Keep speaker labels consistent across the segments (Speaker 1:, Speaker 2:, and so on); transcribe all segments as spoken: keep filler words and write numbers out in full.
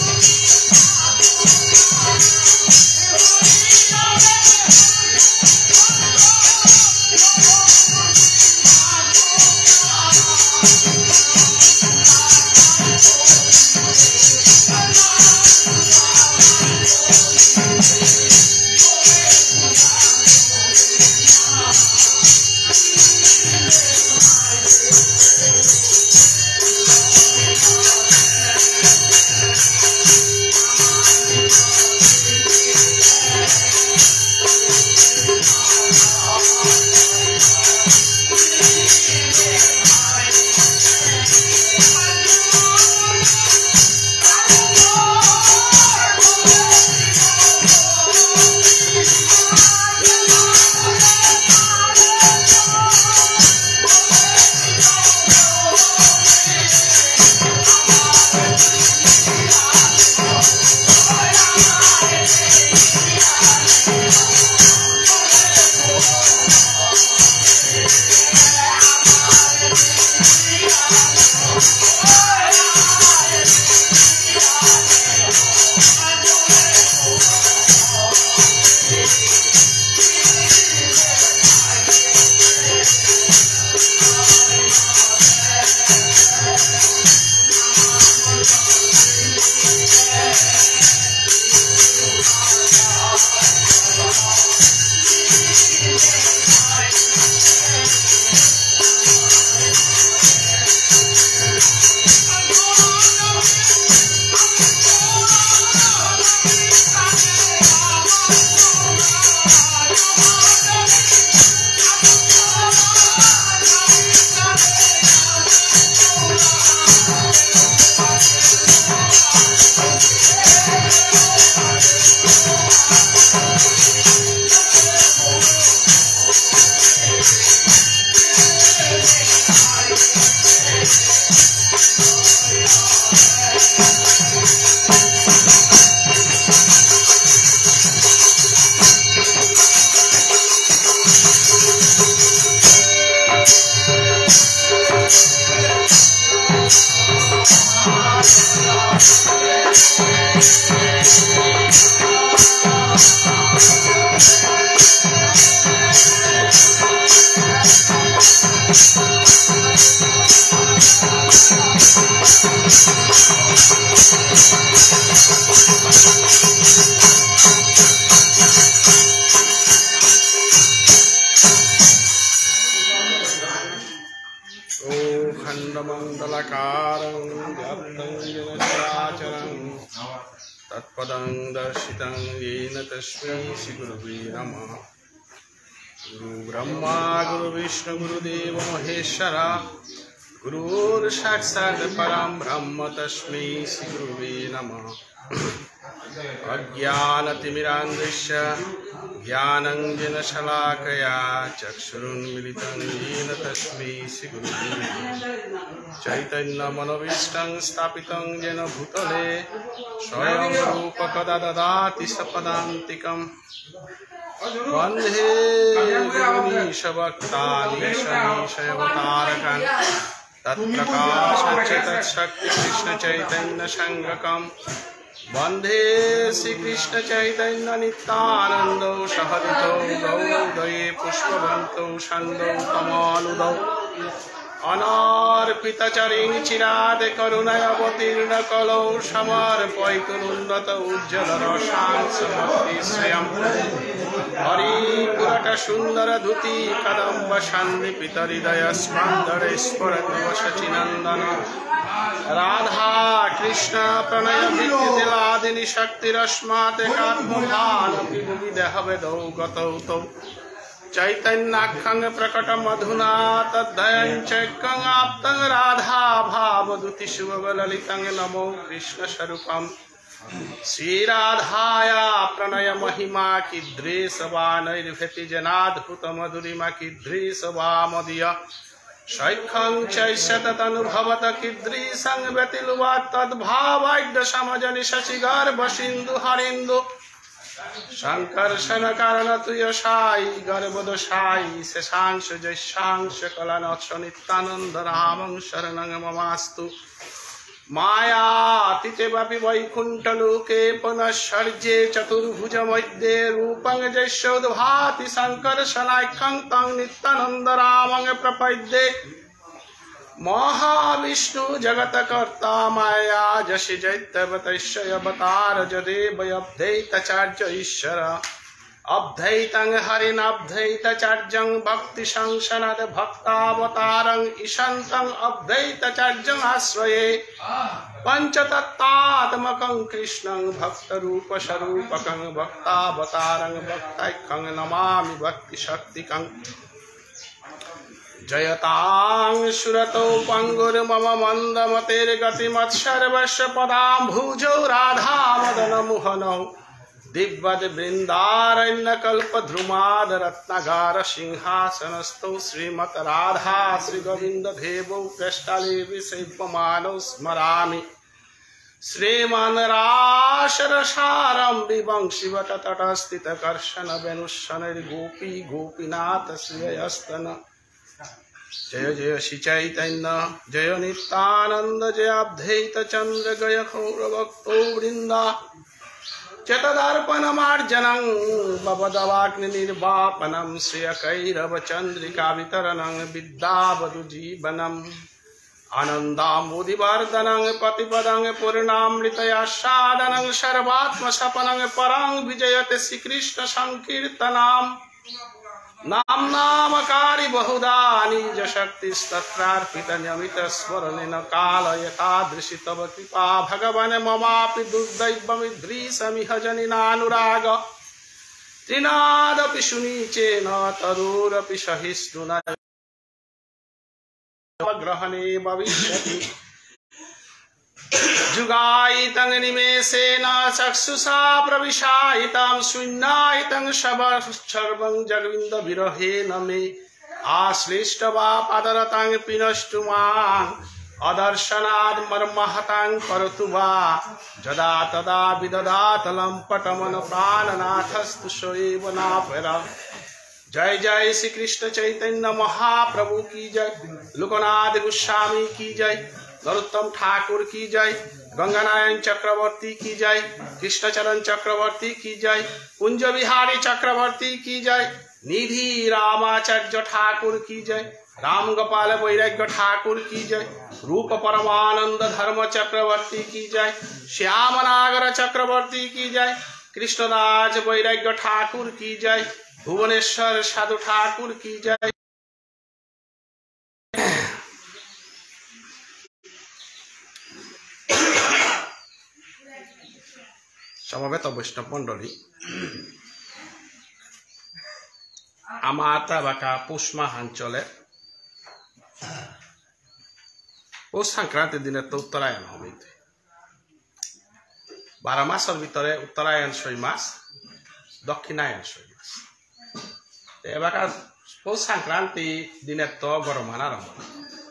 Speaker 1: तत्पदं दर्शितं येन तस्मै श्रीगुरुवे नमः। गुरु ब्रह्मा गुरु विष्णु गुरुदेव महेश्वर गुरुर्साक्षात् परं ब्रह्म तस्मै श्रीगुरुवे नमः। अज्ञानतिमिरान्धस्य ज्ञानाञ्जनशलाकया चक्षुरुन्मिलितं येन तस्मै श्रीगुरुवे नमः। चैतन्यमनोभीष्टं स्थापितं येन भूतले स्वयं रूपकदा ददाति सपदान्तिकं वन्दे गुरुनीशभक्तानीशमीशयवतारकान् तत्प्रकाशस्य तत्शक्तिकृष्णचैतन्यसङ्गकं वन्दे श्रीकृष्णचैतन्यनित्यानन्दौ सहृदौ गौरदये पुष्पवन्तौ छन्दौ तमालुदौ अनार्पितचरिं चिराद करुणयावतीर्ण कलौ समर्पयतु उन्नत उज्ज्वलरसांसभक्तिश्रयं हरिपुरट सुन्दर धुति कदम्ब सन्निपितहृदय स्पन्दरे स्फुरतु शचीनन्दन राधा कृष्ण प्रणय विद्युतिलादिनी शक्तिरस्मात् एकात्मभानपि विविधभेदौ गतौ तौ चैतन्याख्यं प्रकटमधुना तद्धयं चैकं आप्तं राधा भावदूति शुभललितं नमो कृष्णस्वरूपं श्रीराधाया प्रणय महिमा कीदृशवानैर्भृति जनाद्भुत मधुरिमा कीदृशवामदीय शैखं चैष्यतनुभवत कीदृशं व्यतिलुवा तद्भावाद्य समजनि शशिगर्भ सिन्धु हरिन्दु संकर्षण कारण तु यशाई गर्भदोषाई शेषांश जैशांश कलानक्ष नित्यानंद रामं शरणं ममास्तु मायातीते वापि वैकुण्ठलोके पुनश्चर्ये चतुर्भुज मध्ये रूपं जैस्योद्भाति शङ्करशनाख्यं तं नित्यानन्दरामं प्रपद्ये महाविष्णु जगत्कर्ता माया जसि जैत्यवतस्य अवतार जदेवयब्धैताचार्य ईश्वर अब्धैतं हरिनब्धैताचार्यं भक्ति संसनद भक्तावतारं ईशन्तं अब्धैताचार्यं आश्रये पंचतत्त्वात्मकं कृष्णं भक्तरूपस्वरूपकं भक्तावतारं भक्तैकं नमामि भक्तिशक्तिकं जयतां सुरतो पंगुर्मम मन्दमतिर्गतिमत्सर्वस्य पदाम्भुजौ राधा मदनमोहनौ दिग्वद वृन्दारण्यकल्पद्रुमाद रत्नगार सिंहासनस्थौ श्रीमत् राधा श्रीगोविन्द देवौ पृष्ठले सेव्यमानौ स्मरामि श्रीमन् रासरसारं विभं शिवतटस्थितकर्षण वेणुशनैर्गोपी गोपीनाथ श्रियस्तन जय जय श्री चैतन्य जय नित्यानंद जय अद्वैत चंद्र जय गौरभक्तो वृंदा चतदर्पणमार्जनं भवदवाग्निर्वापनं श्रियकैरव चंद्रिका वितरणं विद्यावधुजीवनम् आनन्दाम्बुधिवर्धनं पतिपदं पूर्णामृतयास्वादनं सर्वात्मसपनं परं विजयते श्रीकृष्ण संकीर्तनम् नाम नामकारी बहुधा निज शक्तिस्तत्रार्पित नियमित स्मरणेन काल यथादृशि तव कृपा भगवन् ममापि दुर्दैवमिदृशमिह जनिनानुराग त्रिनादपि सुनीचेन तरुरपि सहिष्णुना ग्रहणे भविष्यति जुगायितं निमेषेन चक्षुषा प्रविशायितं शून्यायितं सर्वं जगविन्द विरहेण मे आश्लिष्ट वा पादरतां पिनष्टु माम् अदर्शनात् मर्महतां करोतु वा यदा तदा विदधात लम्पटमन प्राणनाथस्तु सोऽएव नापरा। जय जय श्री कृष्ण चैतन्य महाप्रभु की जय, लोकनाथ गोस्वामी की जय, नरोत्तम ठाकुर की जय, गंगानारायण चक्रवर्ती की जय, कृष्णचरण चक्रवर्ती की जय, कुंज बिहारी चक्रवर्ती की जय, निधि रामाचार्य ठाकुर की जय, राम गोपाल वैराग्य ठाकुर की जय, रूप परमानंद धर्म चक्रवर्ती की जय, श्याम नागर चक्रवर्ती की जय, कृष्णदास वैराग्य ठाकुर की जय, भुवनेश्वर साधु ठाकुर की जय। समवेत वैष्णव मंडली आमार बाका पुष माहान चले पुष संक्रांति दिन तो उत्तरायण हबे बारह मासर भितरे उत्तरायण छय मास दक्षिणायन छय मास एबाका पुष संक्रांति दिन तो गरमान आरम्भ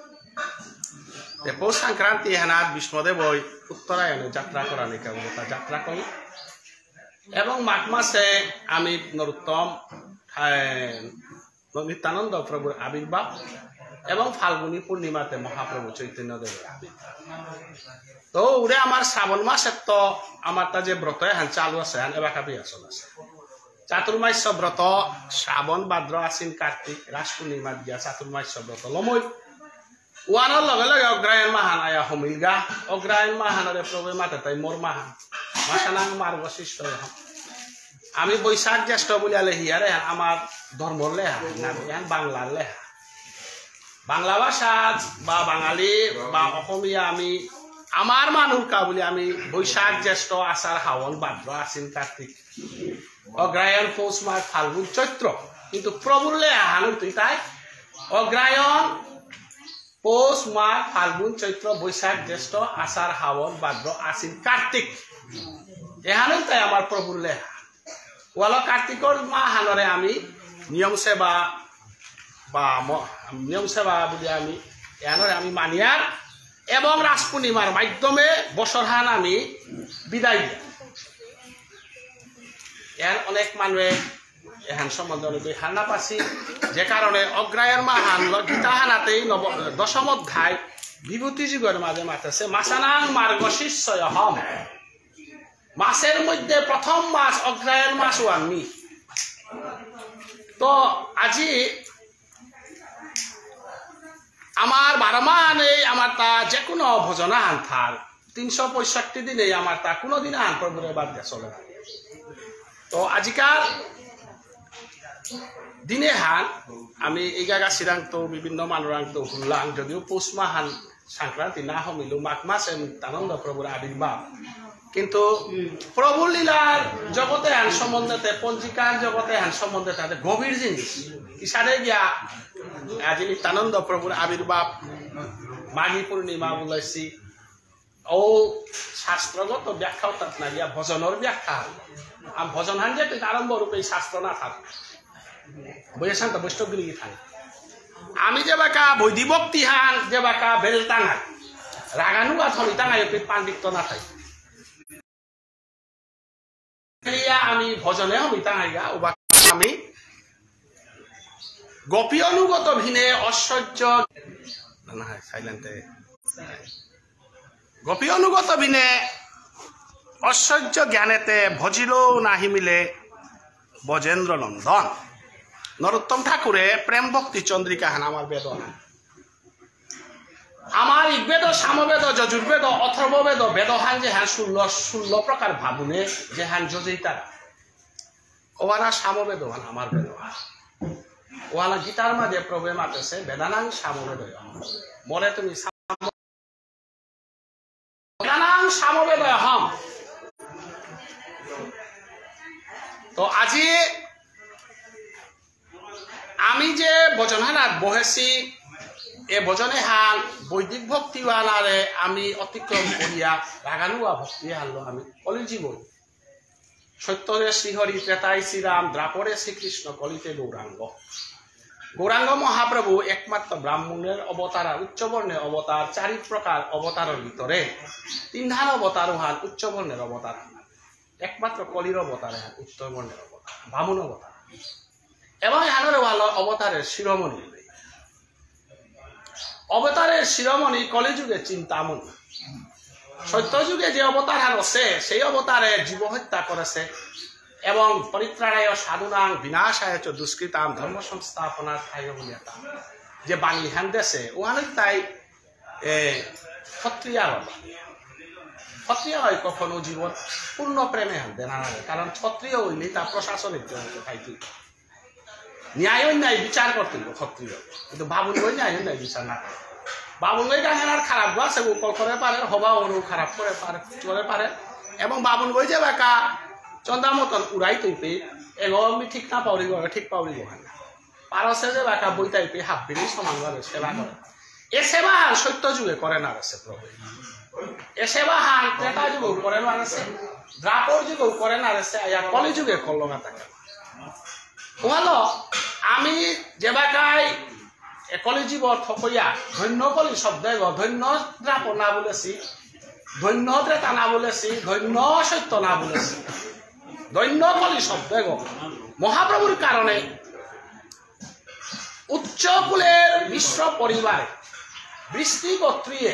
Speaker 1: पुष संक्रांति हेनात विष्णुदेव उत्तरायण यात्रा करा निका यात्रा करी एवं माघ मासे आमी नरोत्तम नित्यानंद प्रभुर आविर्भाव एवं फाल्गुनी पूर्णिमाते महाप्रभु चैतन्य देव आविर्भाव तो उरे आमार श्रावण मास तो आमार ता जे व्रत हान चालू आछे हान एबाका बिया चल आछे चातुर्मास्य व्रत श्रावण भाद्र आश्विन कार्तिक रास पूर्णिमा दिया चातुर्मास्य व्रत लमय वानार लगे लगे अग्रायण माहान आया हमिलगा अग्रायण माहानरे प्रभु माते ताई मोर माहान मासानां मार वशिष्ठ आमी बैशाख ज्येष्ठ बुलियाले हियारे आमार धर्मर लेहा नाम बांगलार लेहा बांगला भाषा बा बांगाली बा अहोमिया आमी आमार मानुका बुली आमी बैशाख ज्येष्ठ आषाढ़ हावन भाद्र आश्विन कार्तिक अग्रायण पौष माघ फाल्गुन चैत्र किन्तु प्रभुर लेहा हानु तुई ताई अग्रायण पौष माघ फाल्गुन चैत्र बैशाख ज्येष्ठ आषाढ़ हावन भाद्र आश्विन कार्तिक एहानो ताई आमार प्रभुर लेहा वाला कार्तिकर माहानरे आमी नियम सेवा बा नियम सेवा बुली आमी एहानरे आमी मानियार एवं रास पूर्णिमार माध्यमे बछरहान आमी बिदाय दिया एहान अनेक मानुहे एहान सम्बन्धे हाल नापासी जे कारणे अग्रायण माहान गीताहानाते नव दशम अध्याय বিভূতি যুগের মাঝে মাতেছে মাসানাং মার্গশীর্ষয় হম, মাসের মধ্যে প্রথম মাস অগ্রায়ণ মাস আমি। তো আজি আমার বারমান এই আমার তা যে কোনো ভোজনা হান থার তিনশো পঁয়ষট্টি দিনে আমার তা কোনো দিনে হান প্রভুরে বাদ দিয়ে চলে। তো আজিকার দিনে হান আমি এই জায়গা চিরাংতো বিভিন্ন মানুরাংতো হুল্লাং, যদিও পৌষ মাহান সংক্রান্তি না হমিল মাঘ মাসে নিত্যানন্দ প্রভুর আবির্ভাব, কিন্তু প্রভু লীলার জগতে হান সম্বন্ধে পঞ্জিকার জগতে হান সম্বন্ধে তাদের গভীর জিনিস ইসারে গিয়া আজি নিত্যানন্দ প্রভুর আবির্ভাব মাঘী পূর্ণিমা বলাইছি ও শাস্ত্রগত ব্যাখ্যাও তাত না গিয়া ভজনের ব্যাখ্যা আর ভজন হান যে আরম্ভ রূপে শাস্ত্র না থাক বুঝেছেন তো বৈষ্ণবগিরি থাকে। আমি যে বাকা বৈদিভক্তি হান যে বাকা বেল টাঙাই রাগানুয়া থলি টাঙাই পাণ্ডিত্য না থাকি আমি ভজনে হমি টাঙাইগা ও আমি গোপী অনুগত ভিনে ঐশ্বর্য সাইলেন্টে গোপী অনুগত ভিনে ঐশ্বর্য জ্ঞানেতে ভজিল নাহি মিলে বজেন্দ্র নন্দন। নরোত্তম ঠাকুরে প্রেম ভক্তি চন্দ্রিকা হান আমার বেদনা, আমার ঋগ্বেদ সামবেদ যজুর্বেদ অথর্ববেদ বেদ হান যে হ্যাঁ ষোলো ষোলো প্রকার ভাবুনে যে হ্যান যজিতার ওয়ালা সামবেদ হান আমার বেদ, ওয়ালা গীতার মাঝে প্রভু মাতেছে বেদানাং সামবেদ মরে তুমি বেদানাং সামবেদ হম। তো আজি আমি যে ভজনহানাত বহেছি এ ভজনে হাল বৈদিক ভক্তিওয়ালারে আমি অতিক্রম করিয়া রাগানুয়া ভক্তি হারলো আমি কলিজি বই সত্যরে শ্রীহরি ত্রেতাই শ্রীরাম দ্রাপরে শ্রীকৃষ্ণ কলিতে গৌরাঙ্গ। গৌরাঙ্গ মহাপ্রভু একমাত্র ব্রাহ্মণের অবতার উচ্চবর্ণের অবতার, চারি প্রকার অবতারের ভিতরে তিনধান অবতার হান উচ্চবর্ণের অবতার, একমাত্র কলির অবতারে হান উচ্চবর্ণের অবতার বামুন অবতার এবং হানের ভালো অবতারের শিরোমণি অবতারের শিরোমণি কলিযুগে চিন্তামণি। সত্যযুগে যে অবতার হার আছে সেই অবতারে জীব হত্যা করেছে এবং পরিত্রাণায় সাধুনাং বিনাশায় চ দুষ্কৃতাম ধর্ম সংস্থাপনার ঠাই বলিয়াতাম যে বাণী হান দেশে ওখানে তাই ক্ষত্রিয়া ক্ষত্রিয় হয় কখনো জীবন পূর্ণ প্রেমে হান দেনা কারণ ক্ষত্রিয় হইলে তার প্রশাসনিক খাইতে ন্যায় অন্যায় বিচার করতে ক্ষত্রিয়, কিন্তু বাবুল বই ন্যায় অন্যায় বিচার না করে। বাবুল বই গানের খারাপ আছে উপল করে পারে হবা অনু খারাপ করে পারে করে পারে এবং বাবুল বই যে বেকা চন্দ্রা মতন উড়াই তৈপে এগো আমি ঠিক না পাউরি গো ঠিক পাউরি গো না পারসে যে বেকা বই তাইপে হাফ বিলি সমানভাবে সেবা করে। এ সেবা সত্য যুগে করে না আছে প্রভু, এ সেবা হান ত্রেতা যুগেও করে না আছে, দ্রাপর যুগেও করে না আছে, আয়া কলি যুগে করল না থাকে ওয়ালো আমি যে বাকাই একলি জীব থকইয়া ধন্য কলি শব্দ ধন্য দ্রাপ না বলেছি, ধন্য ত্রেতা না বলেছি, ধন্য সত্য না বলেছি, ধন্য কলি শব্দ মহাপ্রভুর কারণে উচ্চ কুলের মিশ্র পরিবারে বৃষ্টি গোত্রীয়ে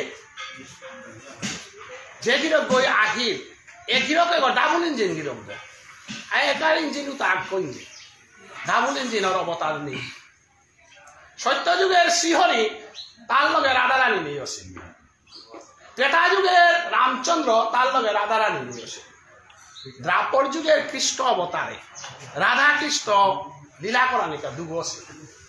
Speaker 1: যে গিরক গই আহির এ গিরকে ডাবল ইঞ্জিন গিরক গে একার ইঞ্জিন তাক কইঞ্জিন ডাবল ইঞ্জিনের অবতার নেই। সত্যযুগের শ্রীহরি তার লগে রাধারানী নেই আছে, ত্রেতা যুগের রামচন্দ্র তার লগে রাধারানী নেই আছে, দ্রাপর যুগের কৃষ্ণ অবতারে রাধা কৃষ্ণ লীলা করানিকা দুগ আছে।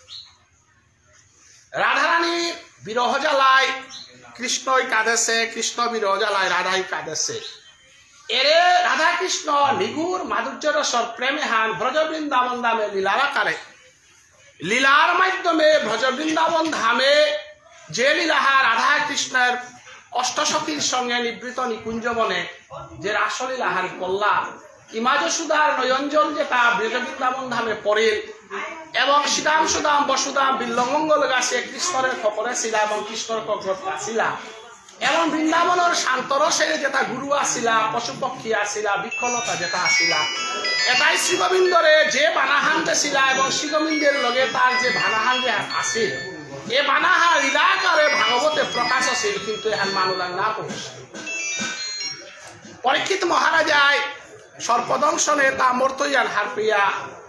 Speaker 1: রাধারানী বিরহ জ্বালায় কৃষ্ণই কাঁদেছে, কৃষ্ণ বিরহ জ্বালায় রাধাই কাঁদেছে। এরে রাধা কৃষ্ণ নিগুর মাধুর্য রসর প্রেমে হান ব্রজ বৃন্দাবন ধামে লীলার আকারে লীলার মাধ্যমে ব্রজ বৃন্দাবন ধামে যে লীলাহা রাধা কৃষ্ণের অষ্টসখীর সঙ্গে নিবৃত নিকুঞ্জ বনে যে রাসলীলাহার কল্লা ইমাজ সুদার নয়ঞ্জল যেটা ব্রজ বৃন্দাবন ধামে পড়েল এবং শ্রীরাম সুদাম বসুদাম বিল্লমঙ্গল গাছে কৃষ্ণের খপরে ছিল এবং কৃষ্ণের কগ্রত আসিলা এবং বৃন্দাবনের শান্তরসের যেটা গুরু আসিলা, পশুপক্ষী আসিলা, বিক্ষলতা যেটা আসিলা এটাই শ্রীগোবিন্দরে যে বানাহান দেছিলা এবং শ্রীগোবিন্দের লগে তার যে বানাহান যে আছিল এ বানাহা ইলাকারে ভাগবতে প্রকাশ আছিল কিন্তু এখান মানুষ না পৌঁছে পরীক্ষিত মহারাজায় সর্পদংশনে তা মর্তইয়ান হারপিয়া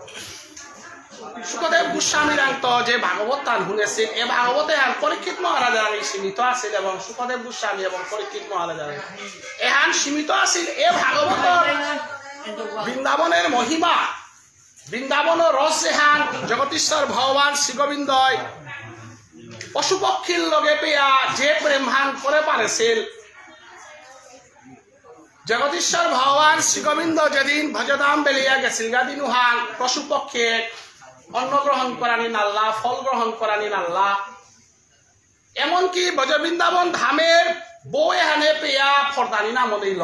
Speaker 1: সুখদেব গোস্বামীরান্ত যে ভাগবত তান শুনেছিল এ ভাগবতে হান পরীক্ষিত মহারাজার সীমিত আছিল এবং সুখদেব গোস্বামী এবং পরীক্ষিত মহারাজার এহান সীমিত আছিল এ ভাগবতর বৃন্দাবনের মহিমা বৃন্দাবনের রস যেহান জগতীশ্বর ভগবান শ্রীগোবিন্দয় পশু পক্ষীর লগে পেয়া যে প্রেমহান করে পারেছিল জগদীশ্বর ভগবান শ্রীগোবিন্দ যেদিন ভজদাম বেলিয়া গেছিল গাদিনুহান পশু পক্ষে অন্ন গ্রহণ করানি নাল্লা ফল গ্রহণ করানি নাল্লা এমনকি ব্রজবৃন্দাবন ধামের বউ এহানে পেয়া ফরদানি নাম লইল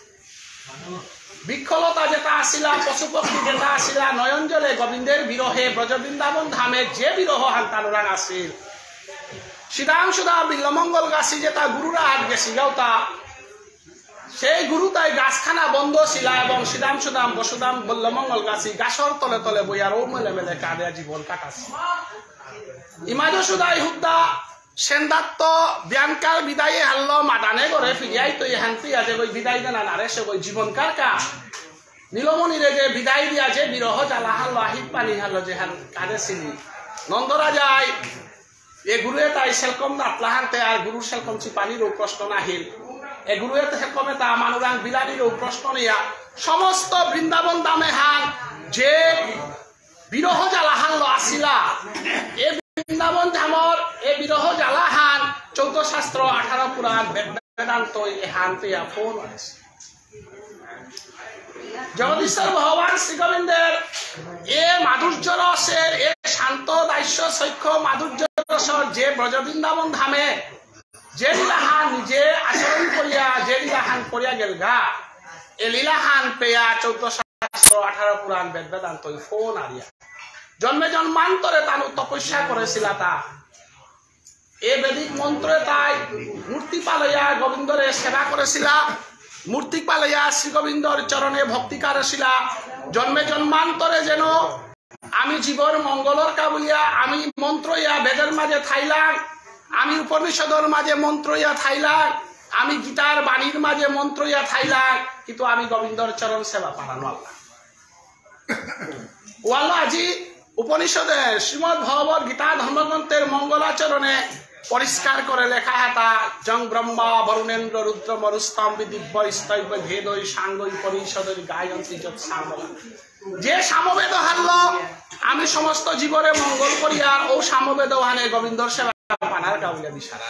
Speaker 1: বৃক্ষলতা যেটা আসিলা পশু পক্ষী যেটা আসিলা নয়ন জলে গোবিন্দের বিরহে ব্রজবৃন্দাবন ধামের যে বিরহ হান্তানুরাং আসিল শ্রীরাম সুদা বিল্লমঙ্গল গাছি যেটা গুরুরা হাত গেছি গাওতা সেই গুরু তাই গাছখানা বন্ধ ছিল এবং শ্রীরাম সুদাম বসুদাম বল্লমঙ্গল গাছি গাছর তলে তলে বইয়ার ও মেলে মেলে কাঁদে জীবন কাটাছে ইমাজ সুদাই হুদ্দা সেন্দাত্ত ব্যানকাল বিদায় হারল মাদানে করে ফিরিয়াই তো ইহান পিয়া যে ওই বিদায় দেনা নারে সে ওই জীবন কারকা নীলমণিরে যে বিদায় দিয়া যে বিরহ জ্বালা হারল আহিত পানি হারল যে হান কাঁদেছিলি নন্দরাজায় এ গুরুয়ে তাই সেলকম নাতলাহান্তে আর গুরু সেলকম চিপানিরও প্রশ্ন নাহিল এ গুরুয়ে সেলকমে তা মানুরাং বিলানিরও প্রশ্ন নিয়া সমস্ত বৃন্দাবন দামে হান যে বিরহ জ্বালা হারল আসিলা এ বৃন্দাবন ধামর এ বিরহ জ্বালা হান চৌদ্দ শাস্ত্র আঠারো পুরাণ বেদান্ত এহান পেয়া ফোন আছে জগদীশ্বর ভগবান শ্রীগোবিন্দের এ মাধুর্য রসের এ শান্ত দাস্য সৈক্ষ মাধুর্য রসর যে ব্রজবৃন্দাবন ধামে যে লীলাহান নিজে আচরণ করিয়া যে লীলাহান করিয়া গেল গা এ লীলাহান পেয়া চৌদ্দ শাস্ত্র আঠারো পুরাণ বেদ বেদান্ত ফোন আরিয়া জন্মে জন্মান্তরে তানু তপস্যা করেছিল তা এ বেদিক মন্ত্রে তাই মূর্তি পালইয়া গোবিন্দরে সেবা করেছিল মূর্তি পালইয়া শ্রী গোবিন্দর চরণে ভক্তি করেছিল জন্মে জন্মান্তরে যেন আমি জীবন মঙ্গলর কাবুলিয়া আমি মন্ত্র ইয়া বেদের মাঝে থাইলাম আমি উপনিষদর মাঝে মন্ত্র ইয়া থাইলাম আমি গীতার বাণীর মাঝে মন্ত্র ইয়া থাইলাম কিন্তু আমি গোবিন্দর চরণ সেবা পারানো আল্লাহ ওয়াল্লা আজি উপনিষদে শ্রীমদ ভগবত গীতা ধর্মগ্রন্থের মঙ্গলাচরণে পরিষ্কার করে লেখা হাতা জং ব্রহ্মা বরুণেন্দ্র রুদ্র মরুস্তম দিব্য স্তৈব ভেদই সাঙ্গই পরিষদের গায়ন্তি যত সামলা যে সামবেদ হারল আমি সমস্ত জীবনে মঙ্গল করিয়া ও সামবেদ হানে গোবিন্দর সেবা পানার কাউলিয়া দিশারা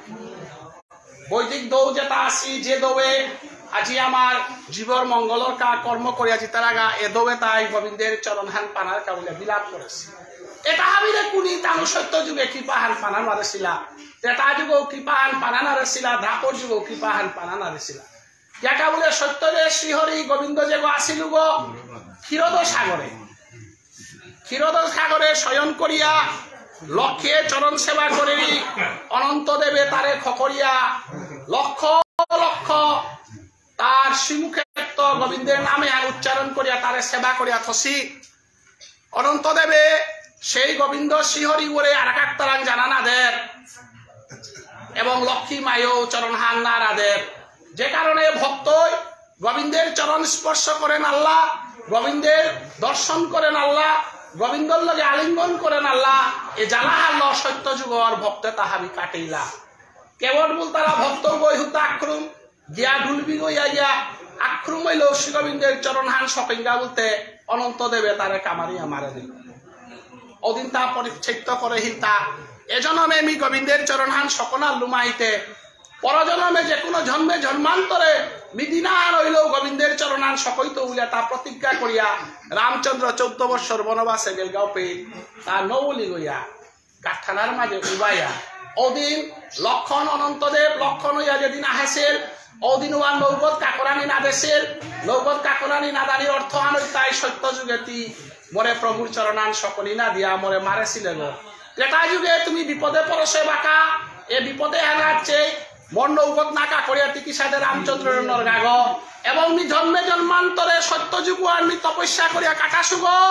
Speaker 1: বৈদিক দৌ যেটা আসি যে দৌয়ে আজি আমার জীবর মঙ্গলর কা কর্ম করিয়া জিতার আগা এ দৌয়ে তাই গোবিন্দের চরণহান পানার কাউলিয়া বিলাপ করেছে এটা হাবিরে কুনি তানু সত্য যুগে কৃপাহান পানা নারেছিলা ত্রেতা যুগও কৃপাহান পানা নারেছিলা দ্বাপর যুগও কৃপাহান পানা নারেছিলা যেটা বলে সত্যরে শ্রীহরি গোবিন্দ যে আসিল গো ক্ষীরদ সাগরে ক্ষীরদ সাগরে শয়ন করিয়া লক্ষ্যে চরণ সেবা করি অনন্ত দেবে তারে খকরিয়া লক্ষ লক্ষ তার শ্রীমুখে গোবিন্দের নামে উচ্চারণ করিয়া তারে সেবা করিয়া থসি অনন্ত দেবে সেই গোবিন্দ শ্রীহরি বলে আর এক তারাং জানা না দেব এবং লক্ষ্মী মায়ও চরণ হান না দেব যে কারণে ভক্ত গোবিন্দের চরণ স্পর্শ করেন আল্লাহ গোবিন্দের দর্শন করেন আল্লাহ গোবিন্দর লগে আলিঙ্গন করেন আল্লাহ এ জ্বালা হারল সত্য যুগর ভক্ত তাহাবি কাটিলা কেবল বল তারা ভক্ত বই হুতা আক্রম গিয়া ঢুলবি গইয়া গিয়া আক্রম হইল শ্রী গোবিন্দের চরণ হান সকিঙ্গা বলতে অনন্ত দেবে তারে কামারিয়া মারে দিল ওদিন তা পরিচ্ছেদ করে হিলতা এজনমে মি গোবিন্দের চরণহান সকনা লুমাইতে পরজনমে যে কোনো জন্মে জন্মান্তরে মিদিনা রইল গোবিন্দের চরণহান সকইত উলিয়া তা প্রতিজ্ঞা করিয়া রামচন্দ্র চৌদ্দ বৎসর বনবাসে গেল গাও পেয়ে তা নৌলি গইয়া কাঠানার মাঝে উবাইয়া ওদিন লক্ষণ অনন্তদেব লক্ষণ হইয়া যেদিন আহেছিল ওদিন ওয়ান নৌবত কাকরানি না দেশের নৌবত কাকরানি নাদানির অর্থ আন তাই সত্য যুগেতি মরে প্রভুর চরণান সকলি না দিয়া মরে মারেছিলে গো ত্রেতা যুগে তুমি বিপদে পড়ছে বাঁকা এ বিপদে হানাচ্ছে মন নৌবত নাকা করিয়া টিকিসাদে রামচন্দ্রের নরগাগ এবং মি জন্মে জন্মান্তরে সত্য যুগ আর মি তপস্যা করিয়া কাটাসুগ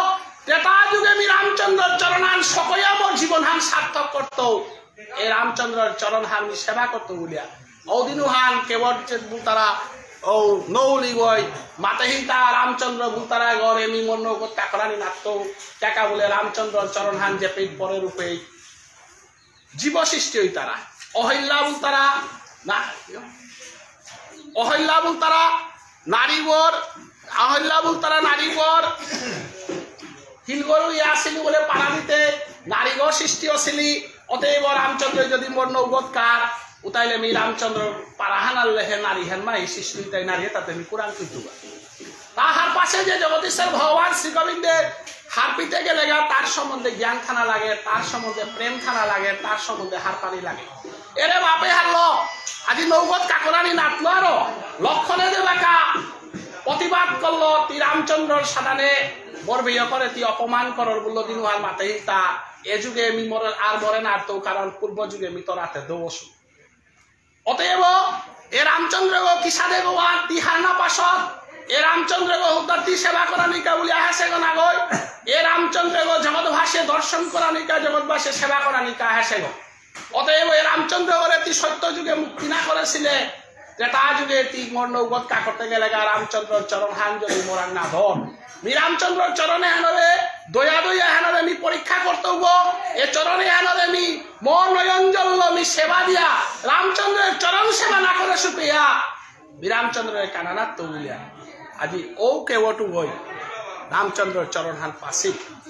Speaker 1: ত্রেতা যুগে আমি রামচন্দ্র চরণ হান সকয়া মোর জীবন হান সার্থক করত এই রামচন্দ্রের চরণ হান সেবা করত বলিয়া ঔদিনু হান কেবল তারা ও নৌলি গই মাতাহিতা রামচন্দ্র বুতারা গড় এমি মন্য টাকরানি নাট্য টাকা বলে রামচন্দ্র চরণ হান যে পেট পরে রূপে জীব সৃষ্টি হই তারা অহল্যা বুতারা না অহল্যা বুতারা নারীবর অহল্যা বুতারা নারীবর হিলগরু ইয়া আসিলি বলে পাড়া দিতে নারীগর সৃষ্টি আসিলি অতএব রামচন্দ্র যদি মোর নৌগতকার উতাইলে আমি রামচন্দ্র পারাহানার লেহে নারী হেন মাই সৃষ্টি তাই নারী তাতে আমি কোরআন কিন্তু তাহার পাশে যে জগদীশ্বর ভগবান শ্রী গোবিন্দের হার পিতে গেলে গা তার সম্বন্ধে জ্ঞান থানা লাগে তার সম্বন্ধে প্রেম থানা লাগে তার সম্বন্ধে হার পানি লাগে এরে বাপে হারল আজি নৌগত কাকরানি নাটলো আরো লক্ষণে যে বাঁকা প্রতিবাদ করলো তি রামচন্দ্রর সাদানে বরবেয় করে তি অপমান করর বলল দিনুহার মাতে তা এ যুগে মি মরে আর মরে না তো কারণ পূর্ব যুগে মি তো রাতে দোষ অতএব এ রামচন্দ্র গো কিসাদে গোয়ান তিহার না পাশত এ রামচন্দ্র গো হুদ্দাতি সেবা করা নিকা বলি আহেসে গো না গই এ রামচন্দ্র গো জগৎ ভাসে দর্শন করা নিকা জগৎ ভাসে সেবা করা নিকা আহেসে গো অতএব এ রামচন্দ্র গরে তি সত্য যুগে মুক্তি না করেছিলে ত্রেতা যুগে তি মোর নৌগত কা করতে গেলে গা রামচন্দ্র চরণ হান যদি মোরান না ধর মি রামচন্দ্র চরণে হানরে দয়া দয়া হানরে মি পরীক্ষা কর্তব্য এ চরণে হানরে মি মন নয়ঞ্জল মি সেবা দিয়া রামচন্দ্রের চরণ সেবা না করে সুপিয়া মি রামচন্দ্রের কানানাত তুলিয়া আজি ও কেওটু গই রামচন্দ্রের চরণ হান পাশে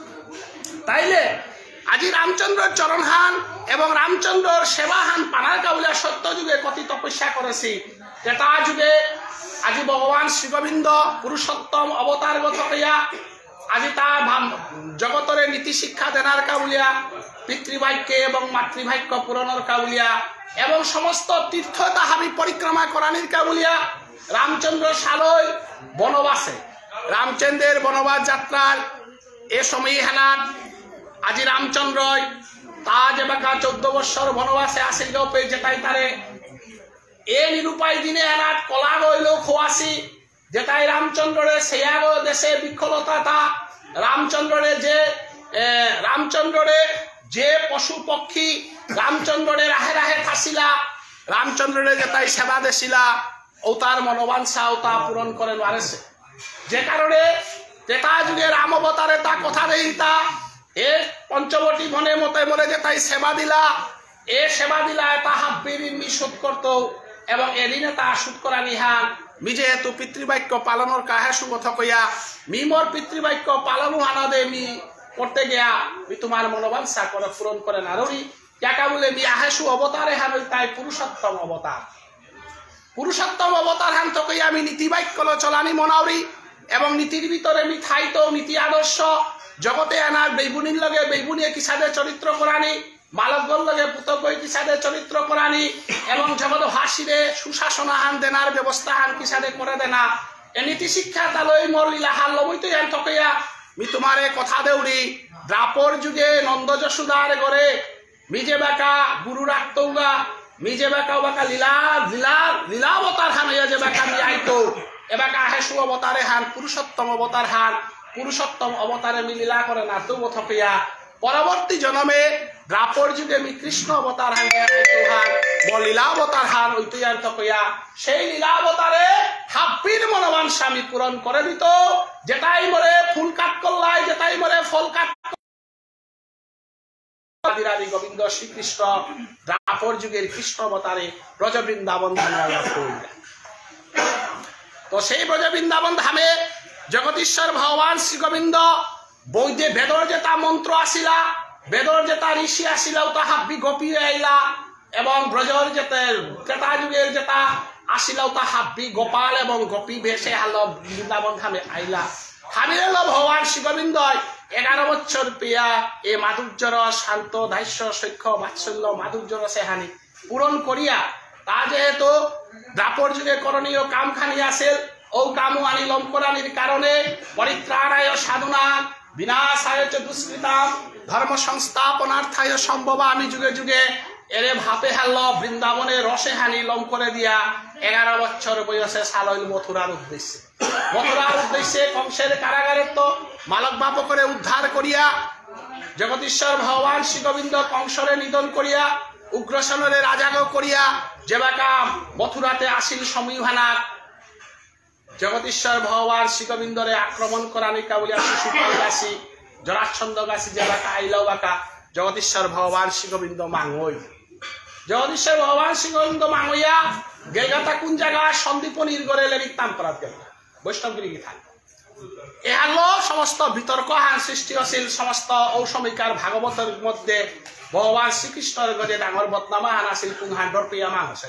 Speaker 1: তাইলে আজি রামচন্দ্রের চরণ হান এবং রামচন্দ্রের সেবা হান পানার কাউলিয়া সত্য যুগে কতি তপস্যা করেছি ত্রেতা যুগে আজি ভগবান শ্রী গোবিন্দ পুরুষোত্তম অবতার গথকইয়া আজি তার জগতরে নীতি শিক্ষা দেনার কাউলিয়া পিতৃবাক্যে এবং মাতৃবাক্য পূরণের কাউলিয়া এবং সমস্ত তীর্থ তাহাবি পরিক্রমা করানির কাউলিয়া রামচন্দ্র সালই বনবাসে রামচন্দ্রের বনবাস যাত্রার এ সময় হেনার আজি রামচন্দ্র তা যে বাকা চৌদ্দ বৎসর বনবাসে আসিল গপে যেটাই তারে এ নিরুপায় দিনে এনার কলা রইল খোয়াশি যেটাই রামচন্দ্রের সেয়াগ দেশে বিক্ষলতা তা রামচন্দ্রের যে রামচন্দ্রের যে পশু পক্ষী রামচন্দ্রের রাহে রাহে থাসিলা রামচন্দ্রের যেটাই সেবা দেশিলা ও তার মনোবাঞ্ছা ও তা পূরণ করে নারেছে যে কারণে ত্রেতা যুগে রাম অবতারে তা কথা দেই তা এ পঞ্চবটী মনে মতে মনে যেটাই সেবা দিলা এ সেবা দিলা তা হাব্বির মি শোধ করত এবং এদিনে তা শুট করা নিহান মি যেহেতু পিতৃবাক্য পালনের কাহে সুগথ কইয়া মি মোর পিতৃবাক্য পালন হানাদে মি করতে গিয়া মি তোমার মনোবাঞ্ছা করে পূরণ করে নারী ক্যাকা বলে মি আহেসু অবতারে হান তাই পুরুষোত্তম অবতার পুরুষোত্তম অবতার হান তো কইয়া আমি নীতিবাক্য চলানি মনাউরি এবং নীতির ভিতরে মি খাইতো নীতি আদর্শ জগতে আনার বেগুনির লগে বেগুনিয়ে কিসাদে চরিত্র করানি বালকগণ লগে পুতকই কিসাদে চরিত্র করানি এবং জগৎ হাসিরে সুশাসনা হান দেনার ব্যবস্থা হান কিসাদে করে দেনা এ নীতি শিক্ষা তালই মোর লীলা হাল লবইতে হান থকইয়া মি তোমারে কথা দেউরি দ্রাপর যুগে নন্দ যশোদার গরে মিজে বাকা গুরু রাখতৌগা মিজে বাকা বাকা লীলা লীলা লীলাবতার হান হইয়া যে বাকা মি আইতো এবাকা আহেসু অবতারে হান পুরুষোত্তম অবতার হান পুরুষোত্তম অবতারে মি লীলা করে নাতু থকইয়া পরবর্তী জন্মে দ্রাপর যুগে মি কৃষ্ণ অবতার হান হান ব লীলাবতার হান ঐতিহান থকইয়া সেই লীলাবতারে হাব্বির মনোবান স্বামী পূরণ করে দিত যেটাই মরে ফুল কাট করলাই যেটাই মরে ফল কাট আদি গোবিন্দ শ্রীকৃষ্ণ দ্রাপর যুগের কৃষ্ণ অবতারে ব্রজ বৃন্দাবন ধামে লাভ করিলেন তো সেই ব্রজ বৃন্দাবন ধামে জগদীশ্বর ভগবান শ্রী গোবিন্দ বৈদ্যে বেদর যেটা মন্ত্র আসিলা বেদর যেটা ঋষি আসিলা তা হাব্বি গোপী আইলা এবং ব্রজর যেতে ত্রেতা যুগের যেটা আসিলা তা হাব্বি গোপাল এবং গোপী ভেসে হাল বৃন্দাবন ধামে আইলা হামিলে ভগবান শ্রী গোবিন্দ এগারো বছর পিয়া এ মাধুর্যর শান্ত ধাস্য সৈক্ষ বাৎসল্য মাধুর্যর সেহানি পূরণ করিয়া তা যেহেতু দ্রাপর যুগে করণীয় কাম খানি আসেল ও কামু আনি লম করানির কারণে পরিত্রাণায় সাধনা বিনাশায় চ দুষ্কৃতাম ধর্ম সংস্থাপনার্থায় সম্ভবামি যুগে যুগে এরে ভাপে হাল বৃন্দাবনে রসে হানি লম করে দিয়া এগারো বছর বয়সে সালইল মথুরার উদ্দেশ্যে মথুরার উদ্দেশ্যে কংসের কারাগারের তো মালক বাপ করে উদ্ধার করিয়া জগদীশ্বর ভগবান শ্রী গোবিন্দ কংসরে নিধন করিয়া উগ্রসেনরে রাজাগ করিয়া যেবাকা মথুরাতে আসিল সমীহানার জগদীশ্বর ভগবান শ্রী গোবিন্দরে আক্রমণ করা নিকা বলিয়া শিশুপাল গাছি জরাচ্ছন্দ গাছি যেবাকা আইলাও বাকা জগদীশ্বর ভগবান শ্রী গোবিন্দ মাঙ্গই জগদীশ্বর ভগবান শ্রী গোবিন্দ মাঙ্গইয়া গেলগাতা কোন জায়গা সন্দীপনির গড়ে লেরিতাম করাত গেল বৈষ্ণবগিরি থাক এহালো সমস্ত বিতর্ক হান সৃষ্টি আছিল সমস্ত ঔষমিকার ভাগবতের মধ্যে ভগবান শ্রীকৃষ্ণের গড়ে ডাঙর বদনামা হান আছিল কোন হান ডরপিয়া মান আছে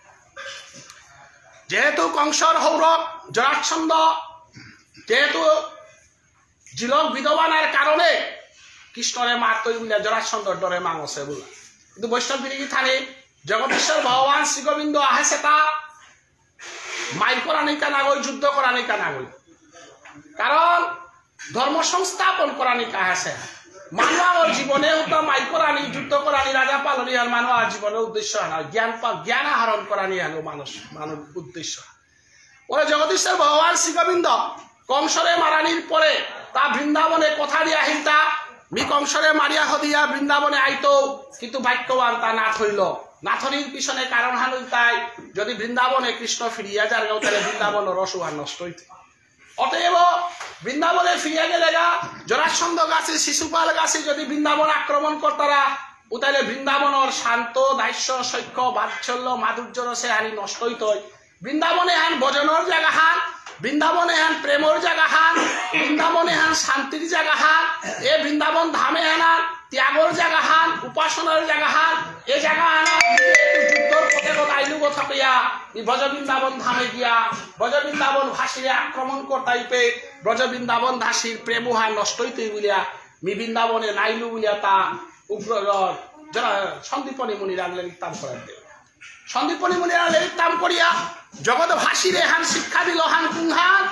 Speaker 1: যেহেতু কংসর হৌরক জরাচ্ছন্দ যেহেতু জিলক বিধবানার কারণে কৃষ্ণরে মারতই বলে জরাচ্ছন্দর ডরে মাং আছে বলে কিন্তু বৈষ্ণবগিরি থানে জগদীশ্বর ভগবান শ্রী গোবিন্দ আহেছে তা মাইর করা নেই কানা গই যুদ্ধ করা নেই কানা গই কারণ ধর্ম সংস্থাপন করা নেই কাহাছে মানবার জীবনে হতো মাইর করা নেই যুদ্ধ করা নেই রাজা পালনী আর মানবার জীবনের উদ্দেশ্য না জ্ঞান জ্ঞান আহরণ করা নিয়ে হলো মানুষ মানব উদ্দেশ্য ওরা জগদীশ্বর ভগবান শ্রী গোবিন্দ কংসরে মারানির পরে তা বৃন্দাবনে কথা দিয়া হিলতা মি কংসরে মারিয়া হদিয়া বৃন্দাবনে আইতো কিন্তু বাক্যবান তা না থইল নাথনির পিছনে কারণ হানুই তাই যদি বৃন্দাবনে কৃষ্ণ ফিরিয়া যার গাও তাহলে বৃন্দাবন রসুহার নষ্ট হইতে অতএব বৃন্দাবনে ফিরিয়া গেলে গা জরাচ্ছন্দ গাছে শিশুপাল গাছে যদি বৃন্দাবন আক্রমণ করতারা ও তাহলে বৃন্দাবনের শান্ত দাস্য সৈক্য বাৎসল্য মাধুর্য রসে হানি নষ্ট হইত বৃন্দাবনে হান ভজনের জায়গা হান বৃন্দাবনে হান প্রেমর জায়গা হান বৃন্দাবনে হান শান্তির জায়গা হান এ বৃন্দাবন ধামে হানার ত্যাগর জায়গা হান উপাসনার জায়গা হান এ জায়গা হানার যুদ্ধর পথে আইলু কথা কইয়া ব্রজ বৃন্দাবন ধামে গিয়া ব্রজ বৃন্দাবন ভাসিরে আক্রমণ করতাইপে ব্রজ বৃন্দাবন দাসীর প্রেমহা নষ্ট হইতে বলিয়া মি বৃন্দাবনে নাইলু বলিয়া তা উগ্র যারা সন্দীপনী মুনিরা লেরিতাম করার দেব সন্দীপনী মুনিরা লেরিতাম করিয়া জগৎ ভাসিরে হান শিক্ষা দিল হান কুংহান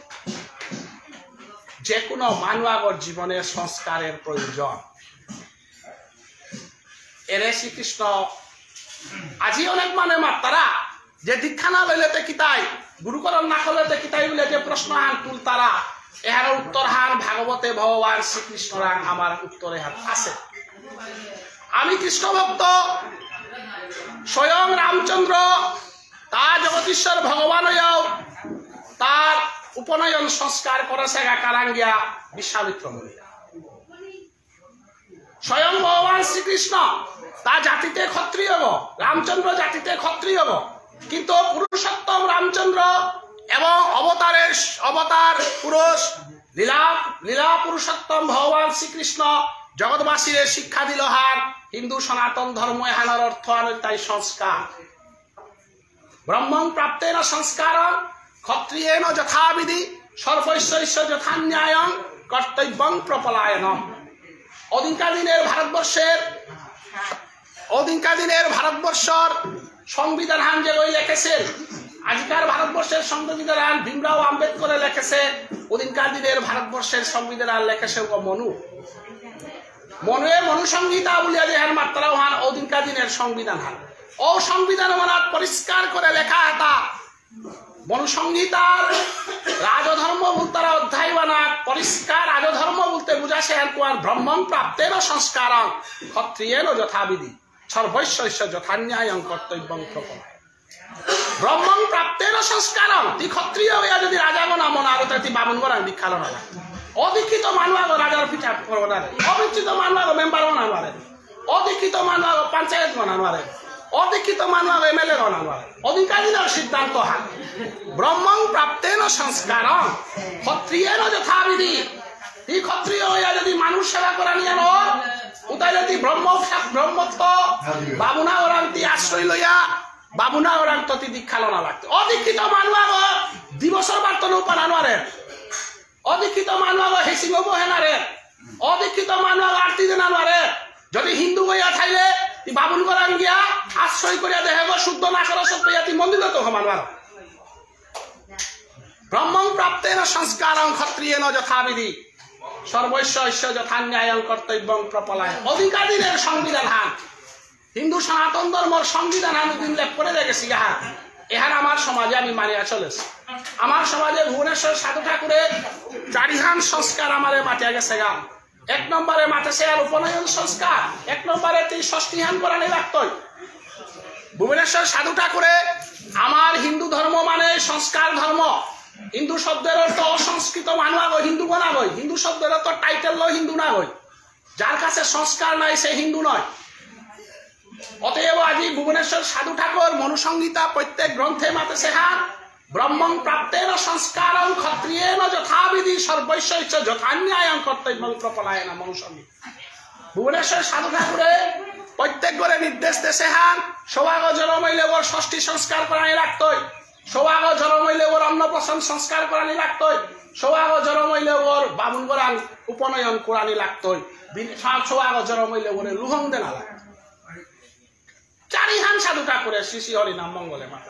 Speaker 1: যে কোনো মানবাগর জীবনে সংস্কারের প্রয়োজন এরে শ্রীকৃষ্ণ আজি অনেক মানে মাত্তারা যে দীক্ষা না লইলেতে কিতাই গুরুকরণ না করলেতে কিতাই বলে যে প্রশ্ন হান তুল তারা এহার উত্তর হান ভাগবতে ভগবান শ্রীকৃষ্ণরা আমার উত্তরে হাত আছে আমি কৃষ্ণ ভক্ত স্বয়ং রামচন্দ্র তা জগদীশ্বর ভগবান তার উপনয়ন সংস্কার করেছে কারাঙ্গিয়া বিশ্বামিত্র মুনি স্বয়ং ভগবান শ্রীকৃষ্ণ তা জাতিতে ক্ষত্রিয় রামচন্দ্র জাতিতে ক্ষত্রিয় কিন্তু পুরুষোত্তম রামচন্দ্র এবং অবতারের অবতার পুরুষ লীলা লীলা পুরুষোত্তম ভগবান শ্রীকৃষ্ণ জগৎবাসীর শিক্ষা দিল হার হিন্দু সনাতন ধর্ম এহানোর অর্থ তাই সংস্কার ব্রহ্মং প্রাপ্তেন সংস্কার ক্ষত্রিয়েন যথাবিধি সর্বৈশ্বৈশ্য যথান্যায়ং কর্তব্যং প্রপলায়নম অধিকার দিনের ভারতবর্ষের অধিকার দিনের ভারতবর্ষর সংবিধান হান যে ওই লিখেছেন আজকার ভারতবর্ষের সংবিধান ভীমরাও আম্বেদকর লিখেছে ওদিনকার দিনের ভারতবর্ষের সংবিধান লিখেছে মনু মনুয়ে মনু সংহিতা বলিয়া যে হান মাত্রাও হান ওদিনকার দিনের সংবিধান হান ও সংবিধান মানাত পরিষ্কার করে লেখা এটা মনু সংহিতার রাজধর্ম তারা অধ্যায় বানাত পরিষ্কার রাজধর্ম বলতে বুঝাছে হেন কুয়ার ব্রহ্মং প্রাপ্তেন সংস্কার ক্ষত্রিয়েন যথাবিধি সর্বৈশ্বৈশ্য যথান্যায়ং কর্তব্যং প্রপলায় ব্রহ্মং প্রাপ্তেন সংস্কার তুই ক্ষত্রিয় হইয়া যদি রাজা গনা মন আরো তুই বামুন গনা দীক্ষালো না অদীক্ষিত মানুষ আগ রাজার পিঠা করবো না অবিচ্ছিত মানুষ আগ মেম্বার বানা পারে অদীক্ষিত মানুষ আগ পঞ্চায়েত বানা পারে অদীক্ষিত মানুষ আগ এম এল এ বানা পারে অধিকারীদের সিদ্ধান্ত হান ব্রহ্মং প্রাপ্তেন সংস্কার ক্ষত্রিয়েন যথাবিধি তুই ক্ষত্রিয় হইয়া যদি মানুষ সেবা করা নিয়ে নো উতাই যদি ব্রহ্ম ব্রহ্মত্ব বাবুনা ওরান্তি আশ্রয় লইয়া বাবুনা ওরান্ত তুই দীক্ষা লনা লাগতো অদীক্ষিত মানুষ আগ দিবসর বার্তন পানানোয়ারে অদীক্ষিত মানুষ আগ হেসিং হেনারে অদীক্ষিত মানুষ আগ আরতি জানানোয়ারে যদি হিন্দু হইয়া থাইলে তুই বাবুন করান গিয়া আশ্রয় করিয়া দেখে গো শুদ্ধ না করা সত্য তুই মন্দির তো মানুষ ব্রহ্মং প্রাপ্তেন সংস্কারং ক্ষত্রিয়েন যথাবিধি সর্বৈশ্বৈশ্য যথান্যায়ং কর্তব্যং প্রপলায় অধিকারীদের সংবিধান হান হিন্দু সনাতন ধর্মর সংবিধান আমি দিন লেখ করে রেখেছি গাহা এহার আমার সমাজে আমি মানিয়া চলেছি আমার সমাজে ভুবনেশ্বর সাধু ঠাকুরে চারিহান সংস্কার আমারে মাটিয়া গেছে গা। এক নম্বরে মাঠে আর উপনয়ন সংস্কার, এক নম্বরে তুই ষষ্ঠীহান করানি লাগতই। ভুবনেশ্বর সাধু ঠাকুরে আমার হিন্দু ধর্ম মানে সংস্কার ধর্ম। হিন্দু শব্দের অর্থ অসংস্কৃত মানুষ আগই হিন্দু না গই, হিন্দু শব্দের অর্থ টাইটেল লয় হিন্দু না গই। যার কাছে সংস্কার নাই সে হিন্দু নয়। অতএব আজি ভুবনেশ্বর সাধু ঠাকুর মনুসংহিতা প্রত্যেক গ্রন্থে মাতে সেহান ব্রহ্মং প্রাপ্তেন সংস্কারং ক্ষত্রিয়েন যথাবিধি সর্বৈশ্বৈচ যথান্যায়ং কর্তব্যং প্রপলায়েন মনুসংহিতা। ভুবনেশ্বর সাধু ঠাকুরে প্রত্যেক ঘরে নির্দেশ দেশে হান সৌভাগ জনমৈলে ওর ষষ্ঠী সংস্কার করানি রাখতই, সৌভাগ জনমৈলে ওর অন্নপ্রাশন সংস্কার করানি রাখতই, সৌভাগ জনমৈলে ওর বামুন গোরান উপনয়ন করানি লাগতই, সৌভাগ জনমৈলে ওরে লুহং দেনা লাগ। চারিহান সাধু ঠাকুরের শ্রী শ্রী হরি নাম মঙ্গলে মাতা।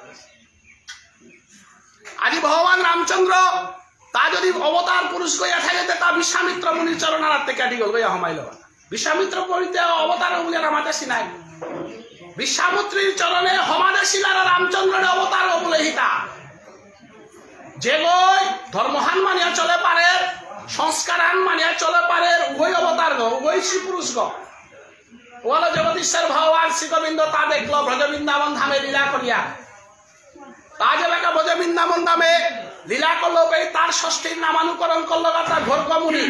Speaker 1: আজি ভগবান রামচন্দ্র তা যদি অবতার পুরুষ গইয়া থাকে তা বিশ্বামিত্র মুনির চরণার্থে কাটি গল গইয়া হমাইল। বিশ্বামিত্র পরিতে অবতার বলে রামাতে সিনাই, বিশ্বামিত্রীর চরণে হমাদে শিলার রামচন্দ্রের অবতার বলে হিতা। যে গই ধর্মহান মানিয়া চলে পারে, সংস্কারান মানিয়া চলে পারে, উভয় অবতার গো, উভয় শ্রী পুরুষ গো। বল জগদীশ্বর ভগবান শ্রী গোবিন্দ তা দেখল ব্রজবৃন্দাবন ধামে লীলা করিয়া। তা যে লেখা ব্রজবৃন্দাবন ধামে লীলা করলো তার ষষ্ঠীর নামানুকরণ করলো তার ঘোরকমুনি।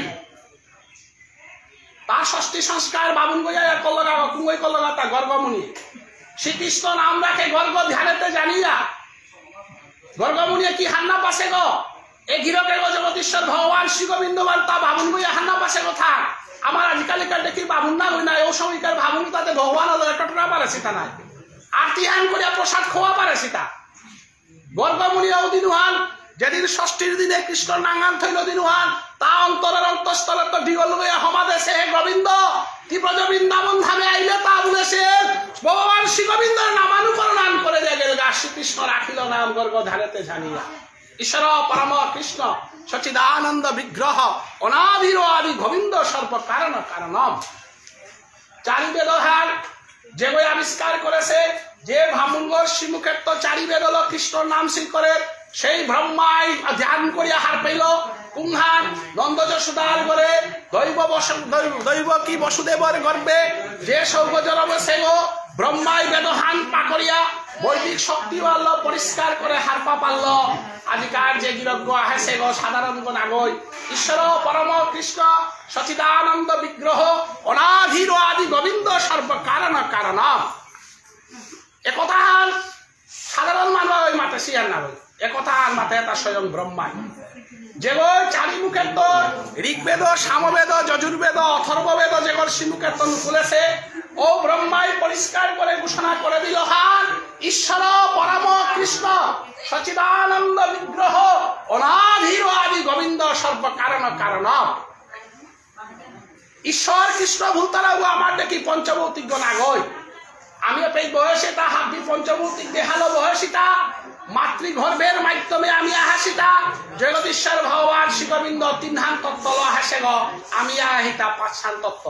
Speaker 1: তার ষষ্ঠী সংস্কার বাবুন গইয়া করলো না কুঙ্গই করলো না তা গর্গমুনি। শ্রীকৃষ্ণ নাম রাখে গর্গ ধ্যানেতে জানিয়া গর্গমুনি কি হান্না পাশে গো এ গিরকে গো জগদীশ্বর ভগবান শ্রী গোবিন্দ তা বাবুন গইয়া হান্না পাশে কথা। আমার আজকালিকার দেখি বাবুন না হই না ও সময়কার ভাবুন তাতে ভগবান একটা টোনা পারে সীতা নাই, আরতি হান করিয়া প্রসাদ খোয়া পারে সীতা। গর্গমুনি দিনুহান যেদিন ষষ্ঠীর দিনে কৃষ্ণ নাঙ্গান থইল দিনুহান তা অন্তরের অন্তঃস্থলে তো ডিগল গইয়া হমাদেশে হে গোবিন্দ কি ব্রজবৃন্দাবন ধামে আইলে তা বলেছে ভগবান শ্রী গোবিন্দর নামানুকরণ করে দিয়ে গেল গা। শ্রীকৃষ্ণ রাখিল নাম গর্গ ধারেতে জানিয়া। ঈশ্বর পরম কৃষ্ণ সচিদানন্দ বিগ্রহ অনাদির আদি গোবিন্দ সর্ব কারণ কারণম। চারি বেদহার যে বই আবিষ্কার করেছে যে ব্রাহ্মণগর শ্রীমুখের তো চারি বেদ হল কৃষ্ণর নাম শিল করে সেই ব্রহ্মাই ধ্যান করিয়া হার পেল কুম্ভান নন্দ যশোদার করে দৈব দৈব কি বসুদেবর গর্বে যে সৌভ জলবে সেগ ব্রহ্মাই বেদহান পা করিয়া বৈদিক শক্তি পারল পরিষ্কার করে হারপা পারল। আজিকার যে গিরজ্ঞ আহে সে গো সাধারণ গণ আগৈ ঈশ্বর পরম কৃষ্ণ সচিদানন্দ বিগ্রহ অনাধির আদি গোবিন্দ সর্ব কারণ কারণ। একথা হান সাধারণ মানুষ ওই মাতে শিয়ার না হই, একথা হান মাতে এটা স্বয়ং ব্রহ্মাই যে চারি মুখের তো ঋগ্বেদ সামবেদ যজুর্বেদ অথর্ববেদ যে শ্রীমুখের তো খুলেছে ও ব্রহ্মাই পরিষ্কার করে ঘোষণা করে দিল হান ঈশ্বর পরম কৃষ্ণ সচিদানন্দ বিগ্রহ অনাধির আদি গোবিন্দ সর্ব কারণ কারণ। ঈশ্বর কৃষ্ণ ভূতারা আমার দেখি পঞ্চভৌতিক গণ আগই আমি এই বয়সে তা হাবি পঞ্চভৌতিক দেখালো বয়সীতা মাতৃগর্ভের মাধ্যমে আমি আহাসিতা জগদীশ্বর ভগবান শ্রী গোবিন্দ তিন হান তত্ত্ব হাসে গ আমি আহিতা পাঁচ হান তত্ত্ব।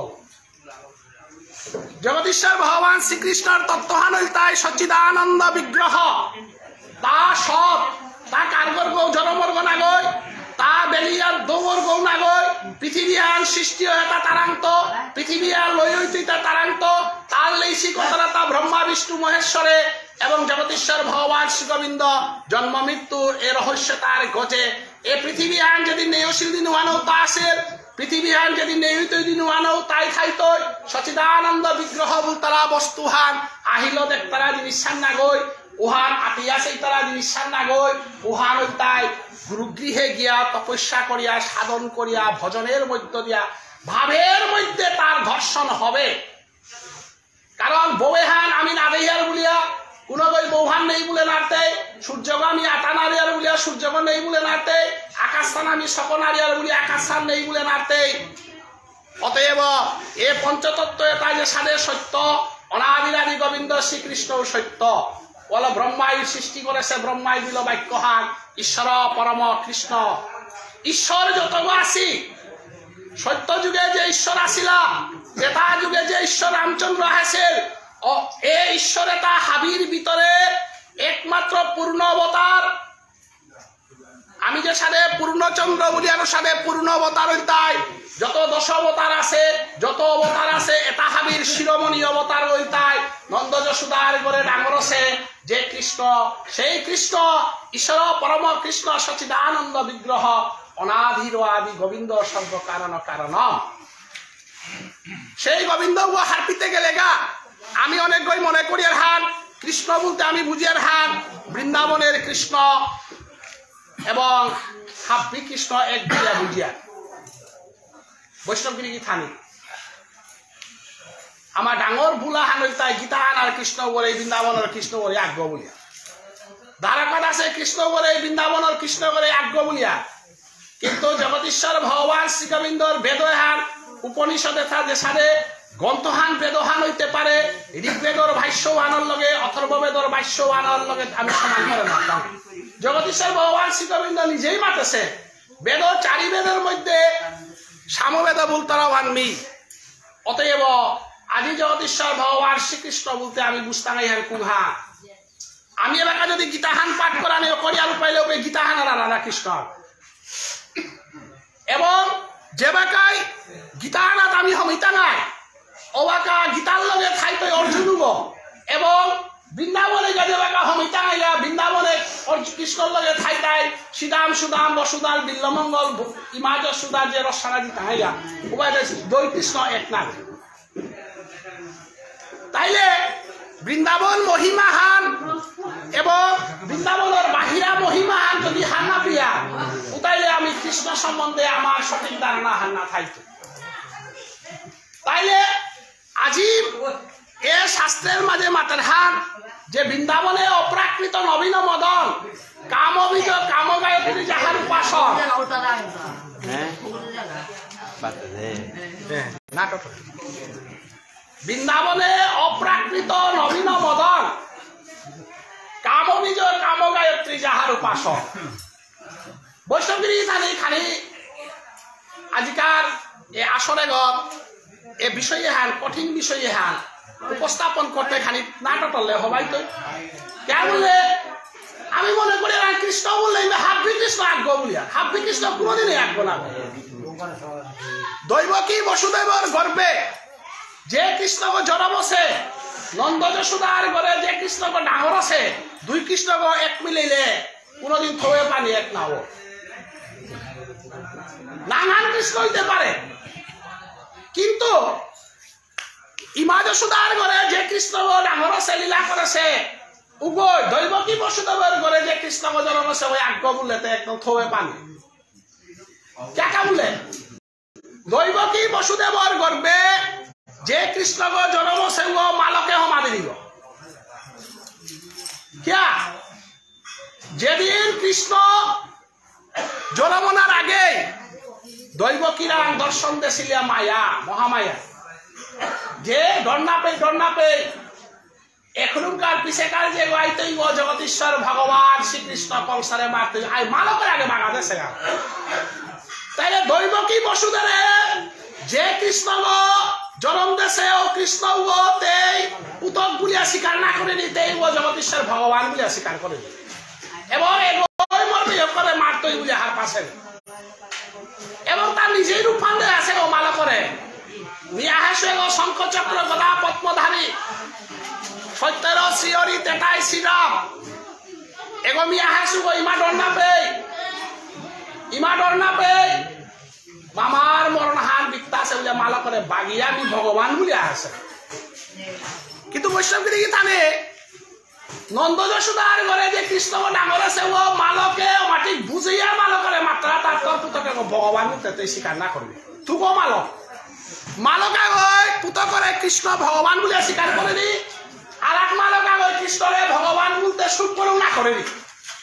Speaker 1: জগদীশ্বর ভগবান শ্রীকৃষ্ণর তত্ত্বহান তাই সচ্চিদানন্দ বিগ্রহ তা সব তা কারগর গৌ জনমর্গ নাগৈ তা বেলিয়ার দৌর গৌ নাগৈ পৃথিবী আন সৃষ্টি হয়ে তা তারান্ত পৃথিবী আর লইতা তারান্ত তার লৈসি কথা তা ব্রহ্মা বিষ্ণু মহেশ্বরে এবং জগদীশ্বর ভগবান শ্রী গোবিন্দ জন্ম মৃত্যুর এ রহস্য তার ঘটে। এ পৃথিবী আন যদি নেয়শীল দিন আনও তা আসে পৃথিবী হান যদি নেয়িত দিন আনও তাই খাইত সচিদানন্দ বিগ্রহ তারা বস্তুহান আহিল দেখ তারা জিনিস না গই উহান আতিয়া সেই তারা জিনিস না গই উহান ওই তাই গুরুগৃহে গিয়া তপস্যা করিয়া সাধন করিয়া ভজনের মধ্য দিয়া ভাবের মধ্যে তার ধর্ষণ হবে। কারণ বৌহান আমি না দেহিয়ার বলিয়া কোনো বই বৌহান নেই বলে নাড়তে সূর্যগ আমি আটা নারিয়ার বলিয়া সূর্যগ নেই বলে নাড়তে আকাশস্থান আমি শক নারিয়ার বলি আকাশস্থান নেই বলে নাড়তে। অতএব এ পঞ্চতত্ত্ব এটা যে সাদে সত্য অনাদিরাদি গোবিন্দ শ্রীকৃষ্ণ সত্য বল ব্রহ্মাই সৃষ্টি করেছে ব্রহ্মাই দিল বাক্যহান ঈশ্বর পরম কৃষ্ণ। ঈশ্বর যত আসি সত্য যুগে যে ঈশ্বর আসিলা ত্রেতা যুগে যে ঈশ্বর রামচন্দ্র আসেল এ ঈশ্বরে তা হাবির ভিতরে একমাত্র পূর্ণ অবতার আমি যে সাথে পূর্ণচন্দ্র বলি আর সাথে পূর্ণ অবতার হইতাই যত দশ অবতার আছে যত অবতার আছে এটা হাবির শিরোমণি অবতার হইতাই নন্দ যশোদার ঘরে ডাঙর আছে যে কৃষ্ণ সেই কৃষ্ণ ঈশ্বর পরম কৃষ্ণ সচিদানন্দ বিগ্রহ অনাদির আদি গোবিন্দ সর্ব কারণ কারণ সেই গোবিন্দ হারপিতে গেলে গা আমি অনেক গই মনে করি আর হান কৃষ্ণ বলতে আমি বুঝি আর হান বৃন্দাবনের কৃষ্ণ এবং হাব্বি কৃষ্ণ এক বুঝিয়া বুঝিয়া বৈষ্ণবগিরি কি থানি আমার ডাঙর ভুলা হান তাই গীতা হান আর কৃষ্ণ বলে বৃন্দাবনের কৃষ্ণ বলে আজ্ঞ বলিয়া দ্বারকাত আছে কৃষ্ণ বলে বৃন্দাবনের কৃষ্ণ বলে আজ্ঞ বলিয়া কিন্তু জগদীশ্বর ভগবান শ্রী গোবিন্দর বেদহান উপনিষদে যে সাথে গ্রন্থহান বেদহান হইতে পারে ঋগ্বেদর ভাষ্যবানের লগে অথর্ববেদর ভাষ্যবানের লগে আমি সমান করে মানতাম জগদীশ্বর ভগবান শ্রী গোবিন্দ নিজেই মাতেছে বেদ চারি বেদের মধ্যে সামবেদ বলতারা ভানমি অতএব আদি জগদীশ্বর ভগবান শ্রীকৃষ্ণ বলতে আমি বুঝতাম ইহান কুহা আমি এলাকা যদি গীতাহান পাঠ করা নিয়ে করিয়াল পাইলে ওই গীতাহান আর রাধা কৃষ্ণ এবং যে বাকাই গীতাহানাত আমি হমিতা নাই ওবাকা গীতার লগে খাইতে অর্জুন এবং বৃন্দাবনে গেলে বাকা হমিতা নাইলা বৃন্দাবনে কৃষ্ণর লগে খাইতাই শ্রীদাম সুদাম বসুদাল বিল্লমঙ্গল ইমাজ সুদা যে রসানা দিতা হাইলা উভয় দুই কৃষ্ণ এক না তাইলে বৃন্দাবন মহিমাহান এবং বৃন্দাবনের বাহিরা মহিমাহান যদি হান্না পিয়া তাইলে আমি কৃষ্ণ সম্বন্ধে আমার সঠিক ধারণা হান্না থাইতো তাইলে আজি এ শাস্ত্রের মাঝে মাতার হান যে বৃন্দাবনে অপ্রাকৃত নবীন মদন কাম অভিজ কাম গায়ত্রী যাহার উপাসক বৃন্দাবনে অপ্রাকৃত নবীন মদন কাম অভিজ কাম গায়ত্রী যাহার উপাসক বৈষ্ণবগিরি থানি খানি আজিকার এ আসরে গত এ বিষয়ে হান কঠিন বিষয়ে হান উপস্থাপন করতে খানি নাটকলে হবাই তো কে বলে আমি মনে করি কৃষ্ণ বললে হাব্বি কৃষ্ণ আজ্ঞ বলিয়া হাব্বি কৃষ্ণ কোনোদিনই আজ্ঞ না দৈবকী বসুদেবর গর্বে যে কৃষ্ণ জন্ম আছে নন্দ যশোদার ঘরে যে কৃষ্ণ ডাঙর আছে দুই কৃষ্ণ এক মিলিলে কোনোদিন থয়ে পানি এক না হবো নানান কৃষ্ণ হইতে পারে কিন্তু ইমা যশোদার ঘরে যে কৃষ্ণ ডাঙর আছে লীলা করেছে উভয় দৈবকী বসুদেবের ঘরে যে কৃষ্ণ জন্ম আছে ওই আজ্ঞ বললেতে একদম থয়ে পানি কেকা বলে দৈবকী বসুদেবর গর্বে যে কৃষ্ণ জন্ম আছে ও মালকে সমাধি দিব কিয়া যেদিন কৃষ্ণ জন্মনার আগে দৈবকীরা দর্শন দিয়েছিল মায়া মহামায়া যে ডরনাপে ডরনাপে এখনকার পিছেকার যে গাইতেই ও জগদীশ্বর ভগবান শ্রীকৃষ্ণ কংসারে মারতে আই মালকের আগে বাগা দেশে তাইলে দৈবকী বসুদেবে যে কৃষ্ণ জন্ম দেশে ও কৃষ্ণ তেই পুতক বলিয়া স্বীকার না করে নিতেই ও জগদীশ্বর ভগবান বলিয়া স্বীকার করে এবং করে মারতই বলে হার পাশে এবং তার নিজেই রূপান্তরে আছে ও মালা করে শঙ্খ চক্র গদা পদ্মধারী সত্যের শ্রীহরি তেটাই শ্রীরাম এগো মিয়া হাসু গো ইমা ডর না পে ইমা ডর না পে মামার মরণ হান বিত্তা আছে বলে মালা করে বাগিয়া আমি ভগবান বলে আছে কিন্তু বৈষ্ণবগিরি থানে নন্দ যশোদার ঘরে যে কৃষ্ণ ডাঙর আছে ও মালকে মাটি বুঝিয়া মালকরে মাত্রা তার তোর পুতকে ভগবান তেতে স্বীকার না করবে তুকো মালক মালকা গই পুতকরে কৃষ্ণ ভগবান বলে স্বীকার করে দি আর এক মালকা গই কৃষ্ণরে ভগবান বলতে সুখ করেও না করে দি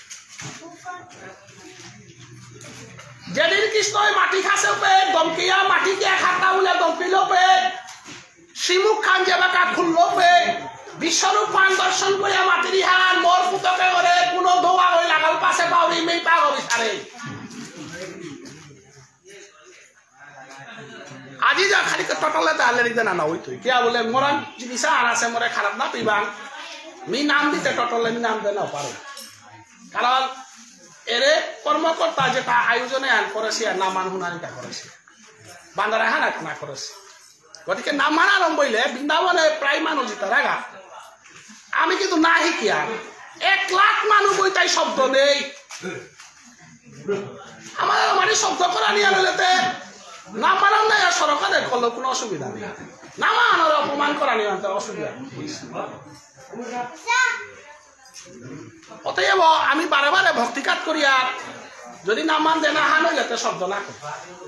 Speaker 1: যেদিন কৃষ্ণ মাটি খাসে পে দমকিয়া মাটি কে খাতা বলে দমকিল পে শ্রীমুখ খান যে বাকা খুললো পে বিশ্বরূপ পান দর্শন করিয়া মাটির হান মোর পুতকে করে কোনো ধোয়া হয়ে লাগাল পাশে পাউরি মেয়ে পা হবি সারে আজি যা খালি টটলে তাহলে দিতে না না ওই তুই কিয়া বলে মোরান জিনিস আর আছে মোরে খারাপ না পিবাং মি নাম দিতে টটলে মি নাম দে না পারো কারণ এরে কর্মকর্তা যেটা আয়োজনে আন করেছে আর নামান হুনানিটা করেছে বান্দারা হানা না করেছে গতিকে নামান আরম্ভ হইলে বৃন্দাবনে প্রায় মানুষ তারা গা আমি কিন্তু না শিকিয়া এক লাখ মানুষ বই তাই শব্দ নেই আমার মানে শব্দ করা নিয়ে আনলেতে নাম মানান নাই আর সরকারের করলে কোনো অসুবিধা নেই নামান আর অপমান করা নিয়ে আনতে অসুবিধা অতএব আমি বারে বারে ভক্তিকাত করি আর যদি নামান দে না হান হইলে শব্দ না করি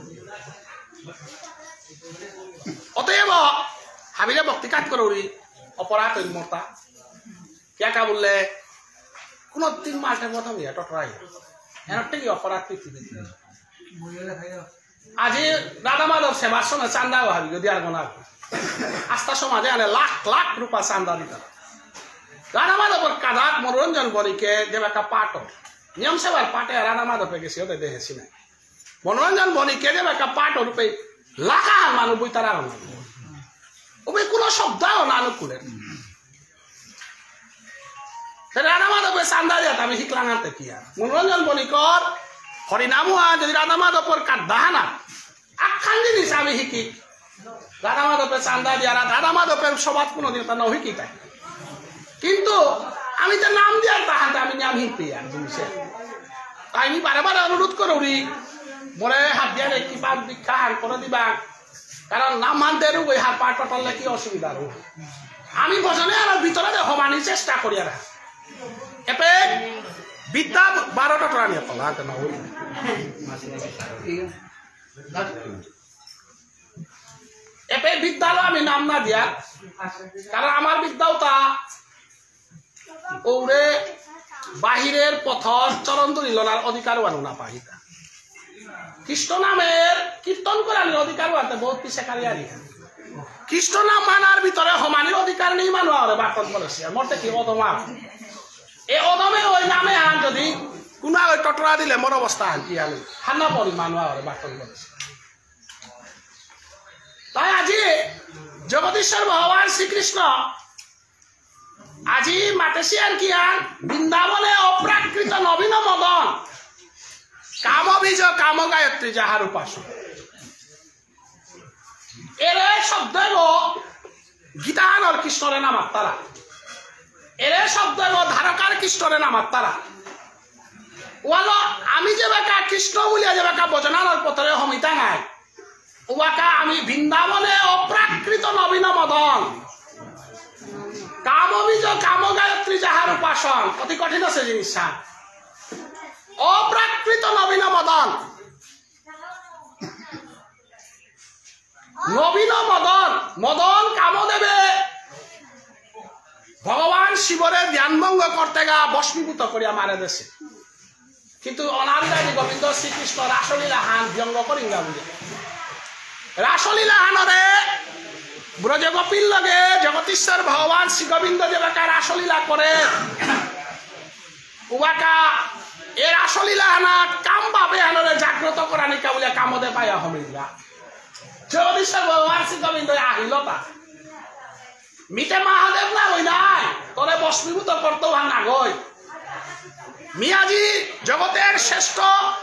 Speaker 1: অতএব হাবিলে ভক্তিকাত করি অপরাধ হইল মতা কে বললে কোন তিন মাসের প্রথম ইয়ে টটরাই এর থেকে অপরাধ পৃথিবী আজি রাধা মাধব সেবার সময় চান্দাও হাবি যদি আর গোনা আস্থা সমাজে আনে লাখ লাখ রূপা চান্দা দিত রাধা মাধবর কাদাত মনোরঞ্জন বরিকে দেবাকা পাট নিয়ম সেবার পাটে রাধা মাধবে গেছি ওদের দেখেছি না মনোরঞ্জন বনিকে দেবাকা পাট রূপে লাখা মানুষ বই তারা ওই কোনো শব্দও না অনুকূলের রাধা মাধবের চান্দা দিয়াত আমি শিখলাম আনতে কি আর মনোরঞ্জন বণিকর হরিনামুয়া যদি রাধা মাধবর কাদাহানা আখান জিনিস আমি শিখি রাধা মাধবের চান্দা দিয়া রাধা মাধবের সবাদ কোনোদিন তা নহিকি তাই কিন্তু আমি তো নাম দিয়ার তাহাতে আমি নাম শিখি আর জিনিসে তাই আমি বারে বারে অনুরোধ করি মরে হাত দিয়া কি পাক দীক্ষা হার করে দিবা কারণ নাম মানতে ওই হাত পাট পাঠালে কি অসুবিধা আমি ভজনে আর ভিতরে সমানি চেষ্টা করি আর এপে বিদ্যা বারোটা প্রাণী পলা না ওই এপে বিদ্যালয় আমি নাম না দিয়া কারণ আমার বিদ্যাও তা ওরে বাহিরের পথর চরণ তুলিলনার অধিকারও আনো না পাহিতা কৃষ্ণ নামের কীর্তন করার অধিকারও আনতে বহুত পিছে কারি আনি কৃষ্ণ নাম মানার ভিতরে সমানির অধিকার নেই মানুষ আর বাকন করেছে মরতে কি অদমা এই অদমে ওই নামে আন যদি কোনো ওই টটরা দিলে মোর অবস্থা আন কি আনি হান্না পরি মানুষ আর বাকন করেছে তাই আজি জগদীশ্বর ভগবান শ্রীকৃষ্ণ আজি মাতেছি আর কি আন বৃন্দাবনে অপ্রাকৃত নবীন মদন কাম বীজ কাম গায়ত্রী যাহার উপাসক এরে শব্দ গীতানর কৃষ্ণরে নামার তারা এরে শব্দ ধারকার কৃষ্ণরে নামার তারা ওয়ালো আমি যে বেকা কৃষ্ণ বলিয়া যে বেকা বজনানোর পথরে হমিতা নাই ওয়াকা আমি বৃন্দাবনে অপ্রাকৃত নবীন মদন কাম বীজ কাম গায়ত্রী যাহার উপাসন অতি কঠিন আছে জিনিসটা অপ্রাকৃত নবীন মদন নবীন মদন মদন কামদেবে ভগবান শিবরে ধ্যানভঙ্গ করতে গা বস্মীভূত করিয়া মারে দেশে কিন্তু অনারী গোবিন্দ শ্রীকৃষ্ণ রাসলীলা হান ব্যঙ্গ করি গা বুঝে রাসলীলা হানরে ব্রজগোপীর লগে জগতীশ্বর ভগবান শ্রী গোবিন্দ যেবাকা রাসলীলা করে উবাকা এর আসলীলা হানা কাম ভাবে হানরে জাগ্রত করা নিকা বলে কামদে পাইয়া হমিলা জগদীশ্বর ভগবান শ্রী গোবিন্দ আহিল তা মিটে মহাদেব না হই নাই তোরে বস্মীভূত করতেও হান আগই মিয়াজি জগতের শ্রেষ্ঠ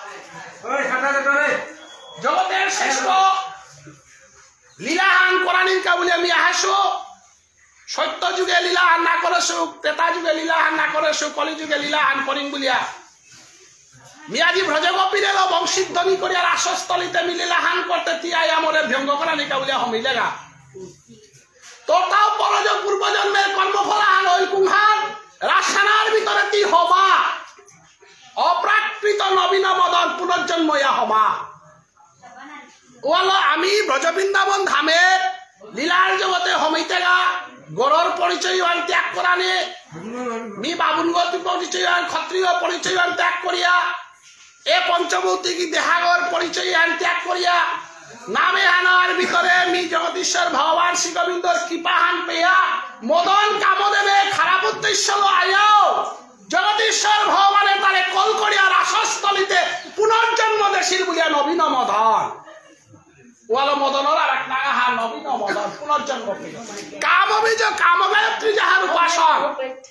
Speaker 1: জগতের শ্রেষ্ঠ লীলাহান করা নিকা বলে আমি আহাসো সত্য যুগে লীলাহান না করেছো ত্রেতা যুগে লীলাহান না করেছো কলি যুগে লীলাহান করিম বলিয়া মিয়াজি ব্রজগোপীরে বংশীধ্বনি করিয়া রাসস্থলিতে মিলিলাহান করতে তিয়াই আমরে ব্যঙ্গ করা নিকা বলিয়া হমিলেগা তোরটাও পরজ পূর্বজন্মের কর্মফলাহান ওই কুহান রাসানার ভিতরে কি হবা অপ্রাকৃত নবীন মদন পুনর্জন্ময়া হবা ওয়ালো আমি ব্রজবৃন্দাবন ধামের লীলার জগতে হমিতেগা গড়র পরিচয় ত্যাগ করা নে মি বাবুনগতি পরিচয় ক্ষত্রিয় পরিচয় ত্যাগ করিয়া এ পঞ্চভৌতিক দেহাগর পরিচয় ত্যাগ করিয়া নামে আনার ভিতরে মি জগদীশ্বর ভগবান শ্রী গোবিন্দর কৃপাহান পেয়া মদন কামদেবে খারাপ উদ্দেশ্য আয়াও জগদীশ্বর ভগবানের তারে কল করিয়া রাসস্থলিতে পুনর্জন্ম দেশির বলিয়া নবীন মদন ওয়ালো মদনর আর এক নাগা হা নবীন মদন পুনর্জন্ম পেল কাম অভিযোগ কাম গায়ত্রী যাহার উপাসন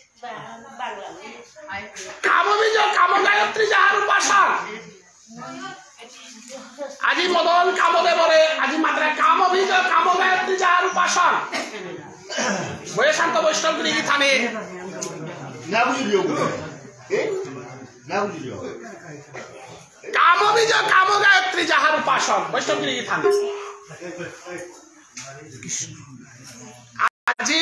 Speaker 1: কাম অভিযোগ কাম গায়ত্রী যাহার উপাসন আজি মদন কামদেবরে আজি মাত্র কাম অভিযোগ কাম গায়ত্রী যাহার উপাসন বয়ে শান্ত বৈষ্ণবগিরি কি থানে
Speaker 2: না বুঝিও এ না বুঝিও
Speaker 1: কাম অভিযোগ কাম গায়ত্রী যাহার উপাসন বৈষ্ণবগিরি কি থানে আজি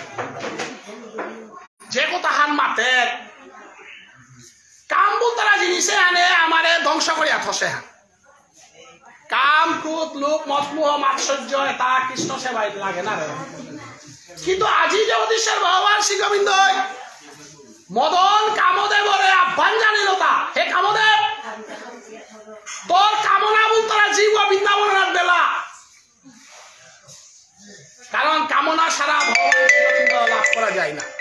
Speaker 1: যে কোথাহান মাতের কাম বুতারা জিনিসে আনে আমারে ধ্বংস করিয়া থসে হান কাম ক্রোধ লোভ মদমোহ মাৎসর্য এটা কৃষ্ণ সেবাই লাগে না রে কিন্তু আজি জগদীশ্বর ভগবান শ্রী গোবিন্দ মদন কামদেবরে আহ্বান জানিল তা হে কামদেব তোর কামনা বুতারা জীব বৃন্দাবনের বেলা কারণ কামনা সারা ভগবান লাভ করা যায় না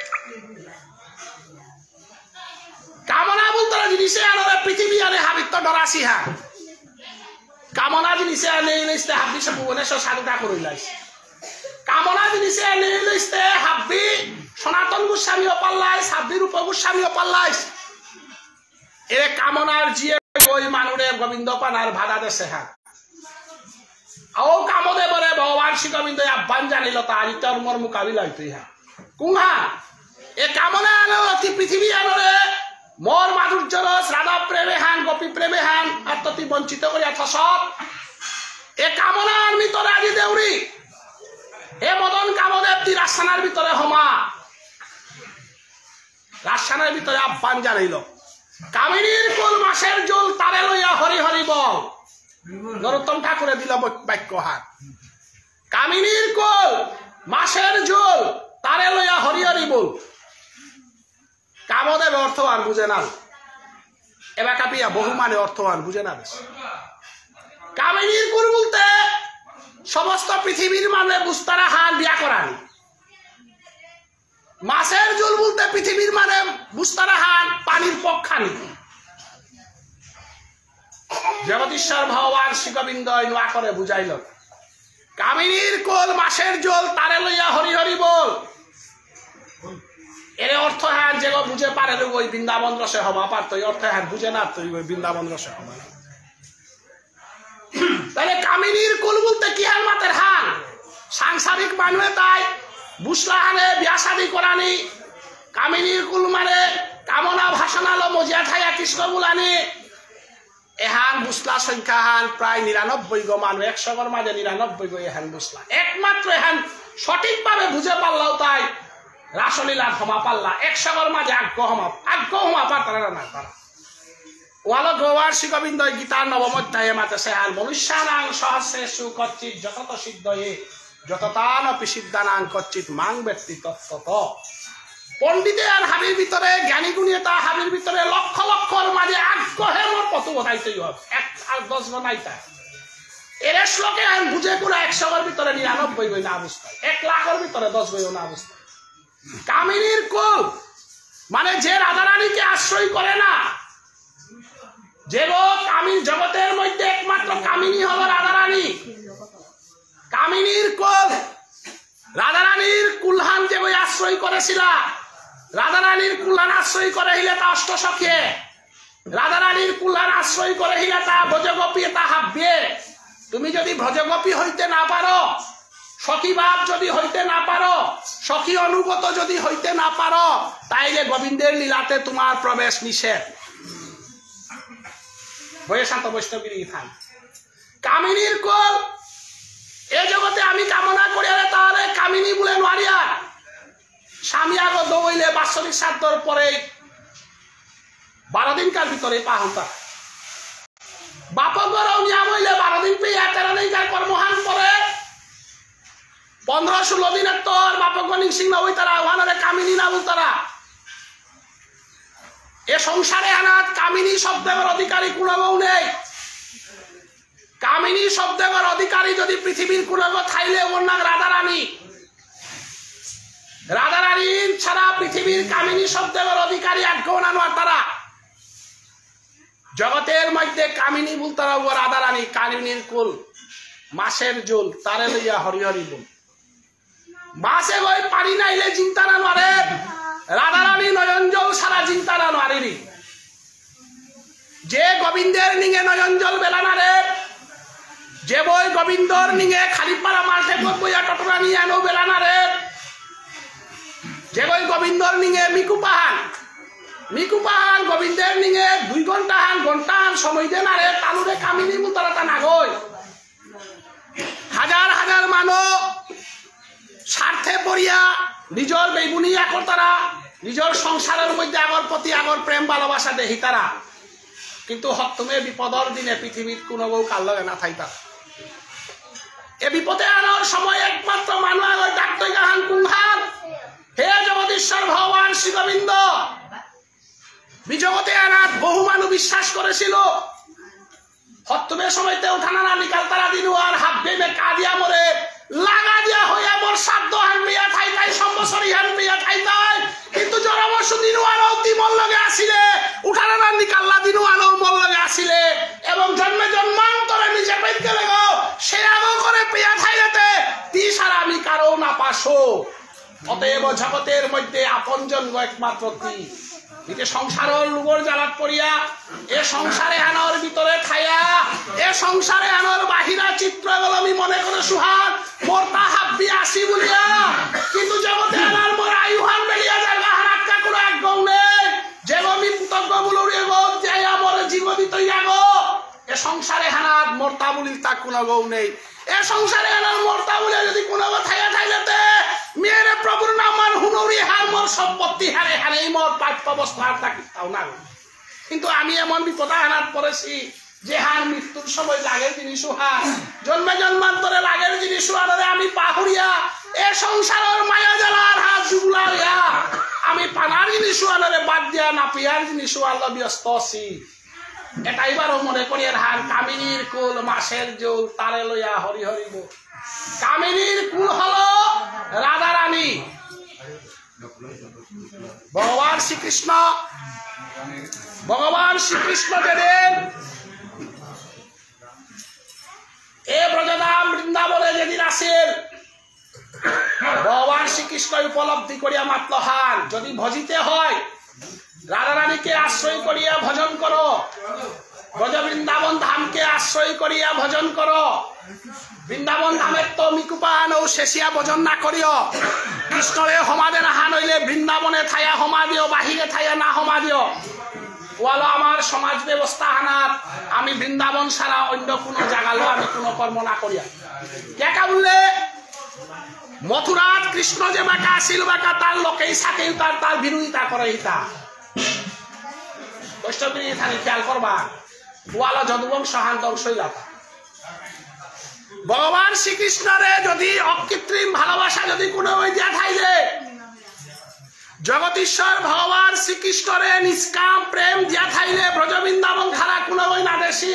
Speaker 1: কামনা বলতে জিনিসে আনে পৃথিবী আনে হাবিত্য ডরাসি হা কামনা জিনিসে আনে ইলিশতে হাবি সব ভুবনেশ্বর সাধুতা করে লাইছে কামনা জিনিসে আনে ইলিশতে হাবি সনাতন গোস্বামী পাল্লাইস হাবি রূপ গোস্বামী পাল্লাইস এরে কামনার জিয়ে ওই মানুরে গোবিন্দ পানার ভাড়া দেশে হা আও কামদেবরে ভগবান শ্রী গোবিন্দ আহ্বান জানিল তার ইতর্মর মোকাবিলা হইতে হা কুহা এ কামনা আনে অতি পৃথিবী আনরে মোর মাধুর্য রস রাধা প্রেমে হান গোপী প্রেমে হান আর ততি বঞ্চিত করিয়া থসত এ কামনার ভিতরে আজি দেউরি হে মদন কামদেব তুই রাজসানার ভিতরে হমা রাজসানার ভিতরে আহ্বান জানাইল কামিনীর কুল মাসের জল তারে লইয়া হরি হরি বল নরোত্তম ঠাকুরে দিল বাক্য হাত কামিনীর কুল মাসের জল তারে লইয়া হরি হরি বল কামদেব অর্থবান বুঝে না এবার কাপিয়া বহু মানে অর্থবান বুঝে না বেশ কামিনীর কুল বলতে সমস্ত পৃথিবীর মানে বুস্তারা হান বিয়া করানি মাছের জল বলতে পৃথিবীর মানে বুস্তারা হান পানির পক্ষানি জগদীশ্বর ভগবান শ্রী গোবিন্দ নোয়া করে বুঝাইল কামিনীর কোল মাছের জল তারে লইয়া হরি হরি বল এর অর্থ হ্যাঁ যে বুঝে পারে ওই বৃন্দাবন রসে হবা পারত অর্থ হ্যাঁ বুঝে না তুই ওই বৃন্দাবন রসে হবা তাহলে কামিনীর কুল বলতে কি হাল মাতের হান সাংসারিক মানুষে তাই বুসলা হানে বিয়া শাদী করানি কামিনীর কুল মানে কামনা ভাষণালো মজিয়া ঠাইয়া কৃষ্ণ বুলানি এহান বুসলা সংখ্যা হান প্রায় নিরানব্বই গো মানুষ একশো গর মাঝে নিরানব্বই গো এহান বুসলা একমাত্র এহান সঠিকভাবে বুঝে পারলাও তাই রাসলীলার হমা পাল্লা একশো গর মাঝে আজ্ঞ হমা আজ্ঞ হমা পারতারা না তারা ওয়ালো গোবার শ্রী গোবিন্দ গীতার নবম অধ্যায়ে মাতে সেহান মনুষ্যানাং সহস্রেষু কচ্চিৎ যতত সিদ্ধয়ে যততান অপি সিদ্ধানাং কচ্চিৎ মাং ব্যক্তি তত্ত্বত পণ্ডিতে আর হাবির ভিতরে জ্ঞানী গুণী তা হাবির ভিতরে লক্ষ লক্ষর মাঝে আগ্রহে মোর কত বতাইতেই হবে এক আর দশ বনাইতা এর শ্লোকে আর বুঝে পুরো একশোর ভিতরে নিরানব্বই গই না অবস্থায় এক লাখের ভিতরে দশ গই না অবস্থায় কামিনীর কুল মানে যে রাধারানীকে আশ্রয় করে না যে লোক কামিনী জগতের মধ্যে একমাত্র কামিনী হলো রাধারানী কামিনীর কুল রাধারানীর কুলহান যে ওই আশ্রয় করেছিল রাধারানীর কুলহান আশ্রয় করে হিলে তা অষ্টসখে রাধারানীর কুলহান আশ্রয় করে হিলে তা ভজগোপী তা হাব্বে তুমি যদি ভজগোপী হইতে না পারো সখী ভাব যদি হইতে না পারো সখী অনুগত যদি হইতে না পারো তাইলে গোবিন্দের লীলাতে তোমার প্রবেশ নিষেধ হয়ে শান্ত বৈষ্ণবগিরি থান কামিনীর কুল এই জগতে আমি কামনা করি তাহলে কামিনী বলে নারিয়া স্বামী আগত দৌড়লে বাৎসরিক সাতর পরে বারো দিনকার ভিতরে পাহতা বাপক নিয়ম হইলে বারো দিন পেয়ে তেরো দিনকার কর্মহান পরে পনেরো ষোলো দিনের তোর বাপক সিং না ওই তারা ওখানে কামিনী না বল তারা এ সংসারে আনাত কামিনী শব্দের অধিকারী কোনও নেই কামিনী শব্দের অধিকারী যদি পৃথিবীর কোন থাইলে ওর নাম রাধারানী রাধারানী ছাড়া পৃথিবীর কামিনী শব্দের অধিকারী এক গৌনানো তারা জগতের মধ্যে কামিনী বলতারা ও রাধারানী কামিনীর কুল মাছের জোল তারে লইয়া হরি হরি বল মাছে গই পানি নাইলে চিন্তা না মারে রাধারানী নয়ন জল সারা চিন্তা না মারেনি যে গোবিন্দের নিঙে নয়ন জল বেলা না রে যে বই গোবিন্দর নিঙে খালিপাড়া মাঠে বইয়া টটরা নিয়ে আনো বেলা না রে যে বই গোবিন্দর নিঙে মিকু পাহান মিকু পাহান গোবিন্দের নিঙে দুই ঘন্টা হান ঘন্টা হান সময় দে না রে তালুরে কামিনী মুতারাটা নাগই হাজার হাজার মানুষ স্বার্থে পড়িয়া নিজের বেগুনি আকর তারা নিজের সংসারের মধ্যে আগর প্রতি আগর প্রেম ভালোবাসা দেখি তারা কিন্তু হত্যমে বিপদর দিনে পৃথিবীর কোনো বউ কাল লগে না থাই তারা এ বিপদে আনার সময় একমাত্র মানুষ আগর ডাক্তার গাহান কুম্ভান হে জগদীশ্বর ভগবান শ্রী গোবিন্দ বিজগতে আনাত বহু মানুষ বিশ্বাস করেছিল হত্যমের সময়তে উঠানা না নিকাল তারা দিন আর হাত বেমে কাদিয়া মরে লাগা দিয়া হইয়া মোর সাধ্য হান মিয়া থাই তাই সম্বসরি হান মিয়া থাই তাই কিন্তু জরাবর্ষ দিন আর অতি মল লগে আসিলে উঠানা না নিকাল্লা দিন আর মল লগে আসিলে এবং জন্মে জন্মান্তরে নিজে পেতে লেগো সে আগো করে পেয়া থাইলেতে তি সারা আমি কারো না পাশো অতএব জগতের মধ্যে আপনজন একমাত্র তি এতে সংসারের লুগর জ্বালাত পড়িয়া এ সংসারে আনার ভিতরে খাইয়া এ সংসারে আনার বাহিরা চিত্রগুলো আমি মনে করে সুহাগ মোর তা হাব্বি আসি বলিয়া কিন্তু জগতে আনার মোর আয়ুহান বেলিয়া জায়গা হারাক্কা করে একদম নেই যে আমি পুতজ্ঞ বলুরে গো যাই আমার জীবনিত ইয়াগো এ সংসারে হানার মোরতা বলিল তা কোনো গৌ নেই এ সংসারে আনার মোরতা বলে যদি কোনো থাইয়া থাইলেতে মেরে প্রভুর নাম মান হুনরি হার মোর সম্পত্তি হারে হারে মোর প্রাপ্য অবস্থা থাকি তাও না কিন্তু আমি এমন বিপদে হানাত পড়েছি যে হার মৃত্যুর সময় লাগের জিনিস হার জন্মে জন্মান্তরে লাগের জিনিস হারে আমি পাহুরিয়া এ সংসারের মায়া জ্বালার হাত জুগলা হইয়া আমি পানার জিনিস হারে বাদ দিয়া না পিয়ার জিনিস আল্লাহ ব্যস্ত আছি এটা এবারও মনে করি হার কামিনীর কুল মাসের জোল তারে লইয়া হরি হরি বল কামিনীর কুল হলো রাধা রানী ভগবান শ্রীকৃষ্ণ ভগবান শ্রীকৃষ্ণ যেদিন এ ব্রজধাম বৃন্দাবনে যেদিন আসেন ভগবান শ্রীকৃষ্ণ উপলব্ধি করিয়া মাত্র হান যদি ভজিতে হয় রাধা রানীকে আশ্রয় করিয়া ভজন করো ব্রজ বৃন্দাবন ধামকে আশ্রয় করিয়া ভজন করো বৃন্দাবন ধামের তো মিকুপান ও শেষিয়া ভজন না করিও কৃষ্ণরে সমাদে নাহা নইলে বৃন্দাবনে থাইয়া সমা দিও বাহিরে থাইয়া না সমা দিও ওয়ালো আমার সমাজ ব্যবস্থা হানাত আমি বৃন্দাবন ছাড়া অন্য কোনো জায়গালো আমি কোনো কর্ম না করিয়া কেকা বললে মথুরাত কৃষ্ণ যে বাঁকা আসিল বাঁকা তার লোকেই সাকিল তার তার বিরোধিতা করে হিতা বৈষ্ণবী থানি খেয়াল করবা ওয়ালো যদুবংশ হান্তংশ ইলাকা ভগবান শ্রীকৃষ্ণরে যদি অকৃত্রিম ভালোবাসা যদি কোনো ওই দিয়া থাইলে জগদীশ্বর ভগবান শ্রীকৃষ্ণরে নিষ্কাম প্রেম দিয়া থাইলে ব্রজবৃন্দাবন খারা কোনো ওই না দেশি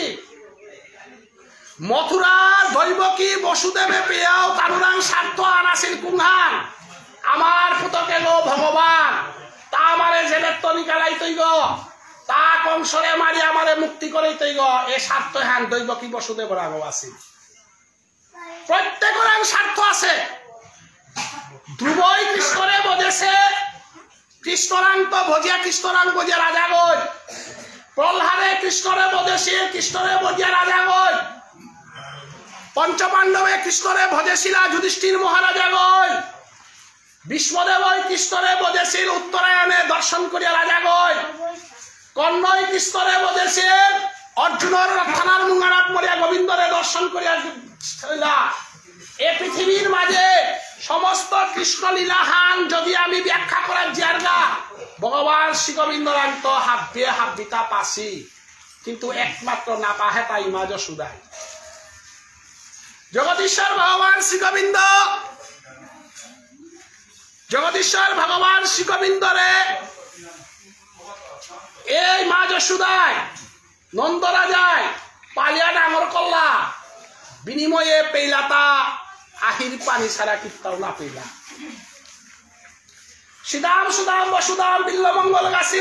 Speaker 1: মথুরা দৈবকী বসুদেবে পেয়াও তানুরাং স্বার্থ আনাসিল কুম্ভান আমার পুতকে গো ভগবান তা আমারে জেলের তো নিকালাই তৈ গো তা কংসরে মারি আমারে মুক্তি করে তৈ গো এ স্বার্থ হ্যান দৈবকী বসুদেব রাঘব আসিল প্রত্যেকের স্বার্থ আছে ধ্রুবই কৃষ্ণরে বোঝেছে কৃষ্ণরাং তো ভজিয়া কৃষ্ণরাং বজিয়া রাজা গই প্রহ্লাদে কৃষ্ণরে বোঝেছে কৃষ্ণরে বজিয়া রাজা গই পঞ্চপাণ্ডবে কৃষ্ণরে ভজেছিলা যুধিষ্ঠির মহারাজা গই বিষ্ণুদেবই কৃষ্ণরে বোঝেছিল উত্তরায়ণে দর্শন করিয়া রাজা গই কর্ণই কৃষ্ণরে বোঝেছেন অর্জুনের রথনার মুঙ্গারাত মরিয়া গোবিন্দরে দর্শন করিয়া এ পৃথিবীর মাঝে সমস্ত কৃষ্ণ লীলাহান যদি আমি ব্যাখ্যা করার জায়গা ভগবান শ্রী গোবিন্দরাং তো হাব্বে হাব্বিতা পাসি কিন্তু একমাত্র না পাহে তাই মাঝ সুদাই জগদীশ্বর ভগবান শ্রী গোবিন্দ জগদীশ্বর ভগবান শ্রী গোবিন্দরে এই মা যশোদায় নন্দরাজায় পালিয়া ডাঙর করলা বিনিময়ে পেইলাতা আহির পানি ছাড়া কিত্তাও না পেইলা শ্রীদাম সুদাম বসুদাম বিল্লমঙ্গল গাছি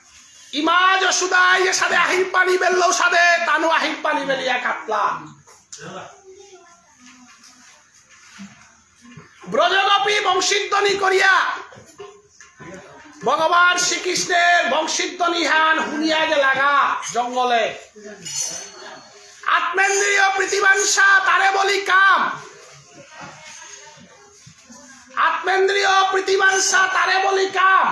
Speaker 1: ইমা যশোদায় যে সাদে আহির পানি বেললো সাদে তানু আহির পানি বেলিয়া কাটলা ব্রজগোপী বংশীধ্বনি করিয়া ভগবান শ্রীকৃষ্ণের বংশীধ্বনি হান শুনিয়া গেলাগা জঙ্গলে। আত্মেন্দ্রিয় প্রীতিবাঞ্ছা তারে বলি কাম, আত্মেন্দ্রিয় প্রীতিবাঞ্ছা তারে বলি কাম।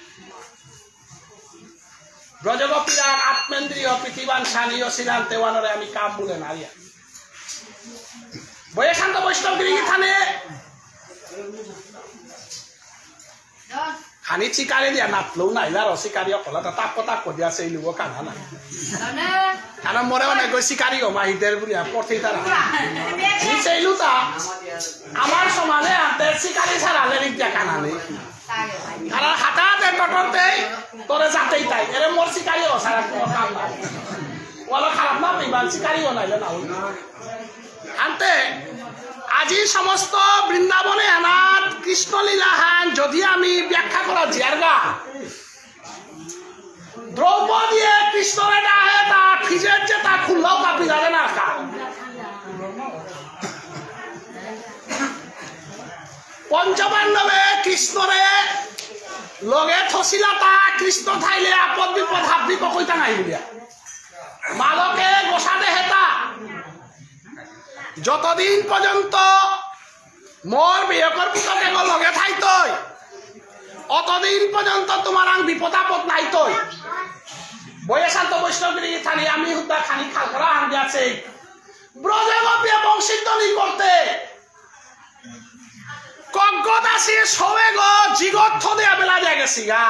Speaker 1: ব্রজগোপীরা আত্মেন্দ্রিয় প্রীতিবাঞ্ছা নিয় ছিলাম তেওয়ানরে আমি কাম বলে নারিয়া বয়ে শান্ত বৈষ্ণব গিরি থানে খানি চিকারে দিয়া নাতলো নাইলা র চিকারি অকলা তাক তাক দিয়া সেই লুব কানা নাই কারণ মরে অনেক গৈ চিকারি মাহিদের বুলিয়া পথে তারা সেইলু তা আমার সমানে আনতে চিকারি ছাড়া লেরিক দিয়া কানা নেই কারণ হাতাতে টটরতে তোরে যাতেই তাই এরে মোর চিকারি সারা কাম নাই ওয়ালা খারাপ না পেইবান চিকারিও নাইলে না আনতে আজি সমস্ত বৃন্দাবনে আনাত কৃষ্ণলীলা হান যদি আমি ব্যাখ্যা করা জিয়ারগা দ্রৌপদীয়ে কৃষ্ণরে ডাহে তা ফিজের যে তা খুললাও তা পিলারে না কা পঞ্চপাণ্ডবে কৃষ্ণরে লগে থসিলা তা কৃষ্ণ থাইলে আপদ বিপদ হাত বিপ কইতা নাই বুলিয়া মালকে গোসা দেহে তা যতদিন পর্যন্ত মোর বিয়কর পুতকে লগে থাইতই অতদিন পর্যন্ত তোমার আং বিপদ আপদ নাইতই বয়ে শান্ত বৈষ্ণবগিরি থানি আমি হুদা খানি খাল করা আং দিয়াছে ব্রজগোপী বংশীধ্বনি করতে কগ্গত আসি সবে গো জিগত দেয়া বেলা দিয়া গেছি গা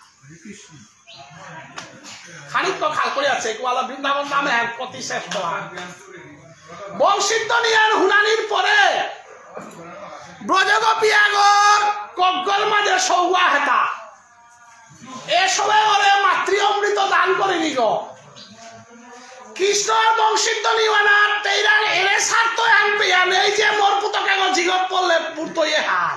Speaker 1: খানিক তো খাল করে আছে কোয়ালা বৃন্দাবন নামে এক প্রতি শ্রেষ্ঠ বংশীধ্বনি আর হুনানির পরে ব্রজগোপী আগর কগ্গল মাঝে সৌয়া হেতা এ সবে ওরে মাতৃ অমৃত দান করে নিগ কৃষ্ণর বংশীধ্বনি আনার তেইরা এরে স্বার্থ আন পেয়ান এই যে মোর পুতকে জিগত পড়লে পুরতয়ে হান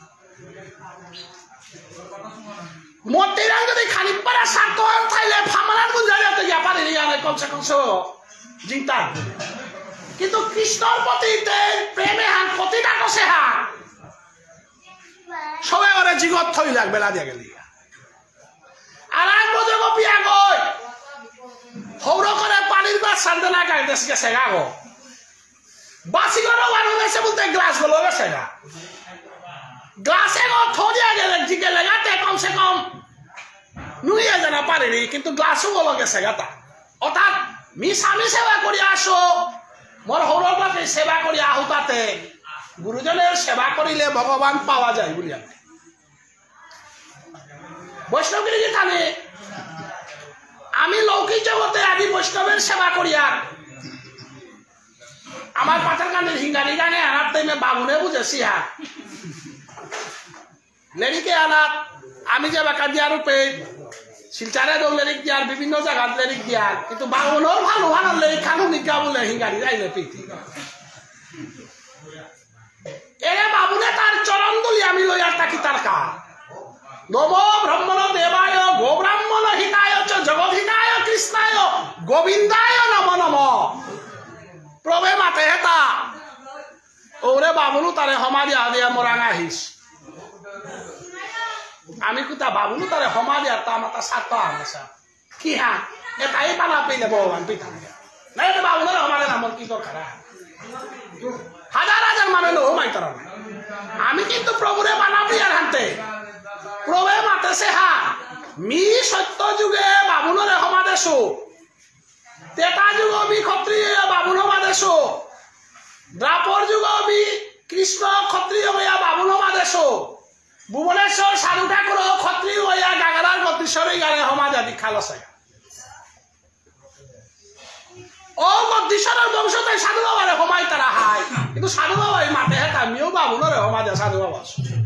Speaker 1: মোটিরাং যদি খানিক পারা স্বার্থ আন থাইলে ফামানার গুঞ্জারিয়া তো গিয়া পারি নিগানে কমসে কমসে জিতা কিন্তু কৃষ্ণর প্রতি প্রেমে হান প্রতিটা কষে হান সবাই ওরে জিগত থই লাগবে না দিয়া গেলি আর এক ব্রজগোপী আগয় হৌর করে পানির গাছ সানতে না গাড়ি দেশকে সেগা গো বাসি করে ওয়ানো গেছে বলতে গ্লাস গুলো গেছে গা গ্লাসে গো থরিয়া গেলে জিগে লাগাতে কমসে কম নুইয়া জানা পারেনি কিন্তু গ্লাসও গুলো গেছে গা তা অর্থাৎ মিশামি সেবা করি আসো মোর হৌর পাতে সেবা করি আহুতাতে গুরুজনের সেবা করিলে ভগবান পাওয়া যায় বলি আমি বৈষ্ণবগিরি থানে আমি লৌকিক জগতে আদি বৈষ্ণবের সেবা করিয়া আমার পাথার কান্ডের হিঙ্গারি গানে আনার টাইমে বাবুনে বুঝেছি হ্যাঁ লেরিকে আনার আমি যে বাঁকা দিয়া রূপে শিলচারে দৌ লেরিক দিয়ার বিভিন্ন জায়গার লেরিক দিয়ার কিন্তু বাবুনও ভালো ভালো লেরিক খানো নিকা বলে হিঙ্গারি যাইলে পিঠি এরে বাবুনে তার চরণ তুলি আমি লইয়ার তাকি তার কা নম ব্রহ্মণ দেবায় গো ব্রাহ্মণ হিতায় জগৎহিতায় কৃষ্ণায় গোবিন্দায় নম নম প্রভে মাতে হেতা ওরে বাবুনু তারে হমা দিয়া দিয়া মোরাঙা আহিস আমি কুতা বাবুনু তারে হমা দিয়া তা মাতা সাত আনসা কি হ্যাঁ এটাই পানা পেলে ভগবান পিঠা না এটা বাবুনের হমারে নামর কি দরকার হাজার হাজার মানে নো মাই তারা আমি কিন্তু প্রভুরে বানা দিয়ার হানতে প্রভে মাতেছে হা মি সত্য যুগে বাবুনরে সমাদেশো তেতা যুগ বি ক্ষত্রিয় বাবুন সমাদেশো দ্রাপর যুগ বি কৃষ্ণ ক্ষত্রিয় হইয়া বাবুন সমাদেশো ভুবনেশ্বর সাধু ঠাকুর ক্ষত্রিয় হইয়া গাগারার গতিশ্বরী গানে সমাজে দীক্ষা লছে ও গতিশ্বরের বংশতে সাধু বাবারে সমাই তারা হাই কিন্তু সাধু বাবাই মাতে হেত আমিও বাবুনরে সমাজে সাধু বাবা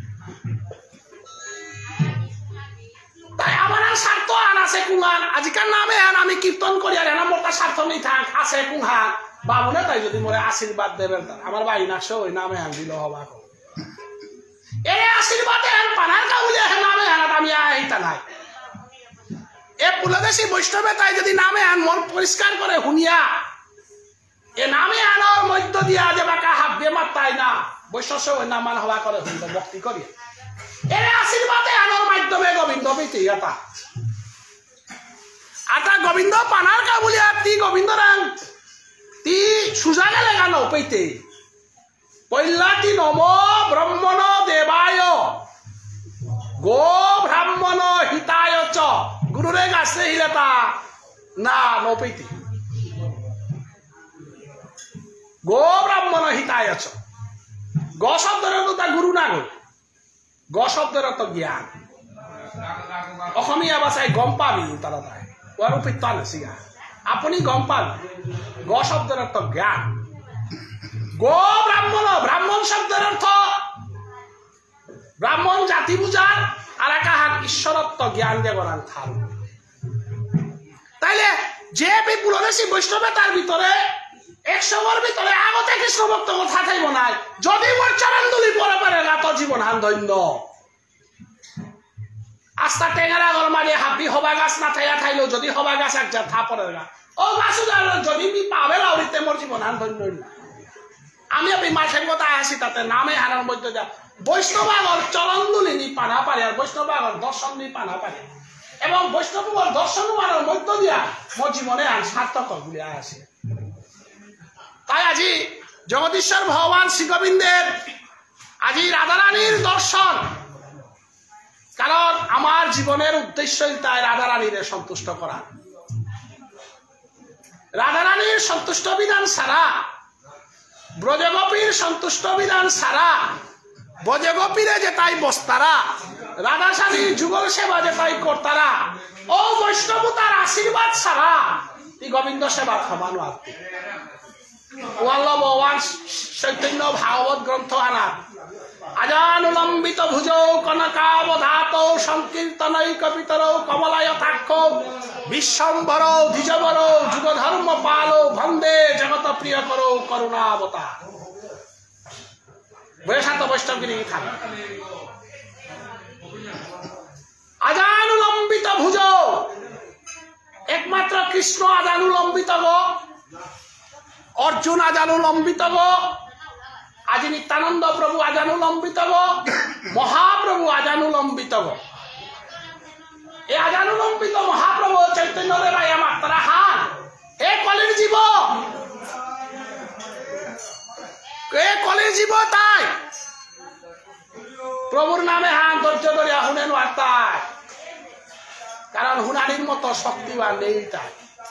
Speaker 1: তাই আমার আর স্বার্থ আন আছে কুহান আজিকার নামে আন আমি কীর্তন করি আর এনা মোটা স্বার্থ নেই থাক আছে কুহান বাবুনে তাই যদি মোরে আশীর্বাদ দেবেন আমার বাড়ি না সে ওই নামে আন দিল হবা এই আশীর্বাদে আন পানার কাউলে নামে আন আমি আইতা নাই এ পুলদেশী বৈষ্ণবে তাই যদি নামে আন মন পরিষ্কার করে শুনিয়া এ নামে আনার মই দিয়া যে বাকা হাত দিয়ে মাত্তাই না বৈশ্য না মান হওয়া করে হুন্দ ভক্তি করি এর আশীর্বাদে আনোর মাধ্যমে গোবিন্দ পেতে এটা আটা গোবিন্দ পানার কা বলিয়া তি গোবিন্দ রাং তি সুজানে লাগানো পেতে পৈলাতি নম ব্রহ্মণ দেবায় গো ব্রাহ্মণ হিতায় চ গুরুরে গাছে হিলেতা না নপৈতি গো ব্রাহ্মণ হিতায় চ গ শব্দের তো তা গুরু না গো গ শব্দের তো জ্ঞান অসমীয়া ভাষায় গম পাবি তারা তাই ওর উপেত্তা নাছিগা আপনি গম পাবি গ শব্দের অর্থ জ্ঞান গো ব্রাহ্মণ ব্রাহ্মণ শব্দের অর্থ ব্রাহ্মণ জাতি বুঝার আর একা হাত ঈশ্বরত্ব জ্ঞান দেবরান থাল তাইলে যে পুরোদেশী বৈষ্ণবে তার ভিতরে একশোর ভিতরে আগতে কৃষ্ণ ভক্ত কথা থাকব নাই যদি মোর চরণদুলি পরে পারে না তো জীবন হান ধন্য আস্তা টেঙারা গল মারি হাবি হবা গাছ না থাইয়া থাইলো যদি হবা গাছ এক যা থা পরে না ও গাছ যদি মি পাবে লাউরিতে মোর জীবন হান ধন্য আমি আপনি মাঠের কথা আসি তাতে নামে হারার মধ্যে যা বৈষ্ণবাগর চরণদুলি নি পানা পারে আর বৈষ্ণবাগর দর্শন নি পানা পারে এবং বৈষ্ণবগর দর্শন মারার মধ্য দিয়া মোর জীবনে আর সার্থক বলে আসে তাই আজি জগদীশ্বর ভগবান শ্রী গোবিন্দের আজি রাধারানীর দর্শন কারণ আমার জীবনের উদ্দেশ্যই তাই রাধারানীর সন্তুষ্ট করা রাধারানীর সন্তুষ্ট বিধান সারা ব্রজগোপীর সন্তুষ্ট বিধান সারা ব্রজগোপীরে যে তাই বস্তারা রাধাস্বামীর যুগল সেবা যে তাই কর্তারা ও বৈষ্ণব তার আশীর্বাদ সারা এই গোবিন্দ সেবা ক্ষমানো আপনি ওয়াল্লা ভগবান চৈতন্য ভাগবত গ্রন্থ আনা আজানুলম্বিত ভুজ কনকাবধাত সংকীর্তনৈক পিতর কমলায়তাক্ষ বিশ্বম্বর দ্বিজবর যুগধর্ম পাল ভন্দে জগত প্রিয় করো করুণাবতার বৈশান্ত বৈষ্ণবগিরি থাক আজানুলম্বিত ভুজ একমাত্র কৃষ্ণ আজানুলম্বিত গো অর্জুন আজানুলম্বিত গো আজি নিত্যানন্দ প্রভু আজানুলম্বিত গো মহাপ্রভু আজানুলম্বিত গো এই আজানুলম্বিত মহাপ্রভু চৈতন্য দেবাই আমার তারা হান এ কলির জীব এ কলির জীব তাই প্রভুর নামে হান ধৈর্য ধরিয়া শুনেন তাই কারণ হুনানির মতো শক্তিবান নেই তাই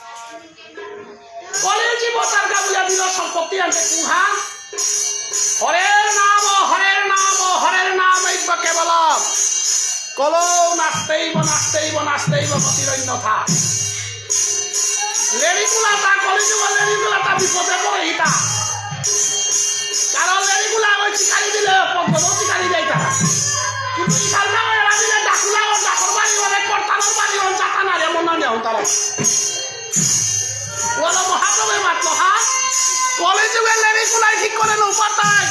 Speaker 1: কলির জীব তার গাবুয়া দিল সম্পত্তি আনতে কুহান হরের নাম হরের নাম হরের নাম এইব কেবল কলো নাচতেইব নাচতেইব নাচতেইব প্রতিরণ্য থা লেরিগুলাটা কলিযুগ লেরিগুলাটা বিপদে পড়ে ইটা কারণ লেরিগুলা ওই চিকারি দিলে পদ্ম চিকারি দেয় তারা কিন্তু ইশাল নামে এরা দিলে ডাকুলা ও ডাকর বাড়ি মানে কর্তানোর বাড়ি ও চাকা না এমন না নেও তারা ওরা মহাপ্রভে মাত্র হা কলিযুগের লেরিগুলাই ঠিক করে নো পাতায়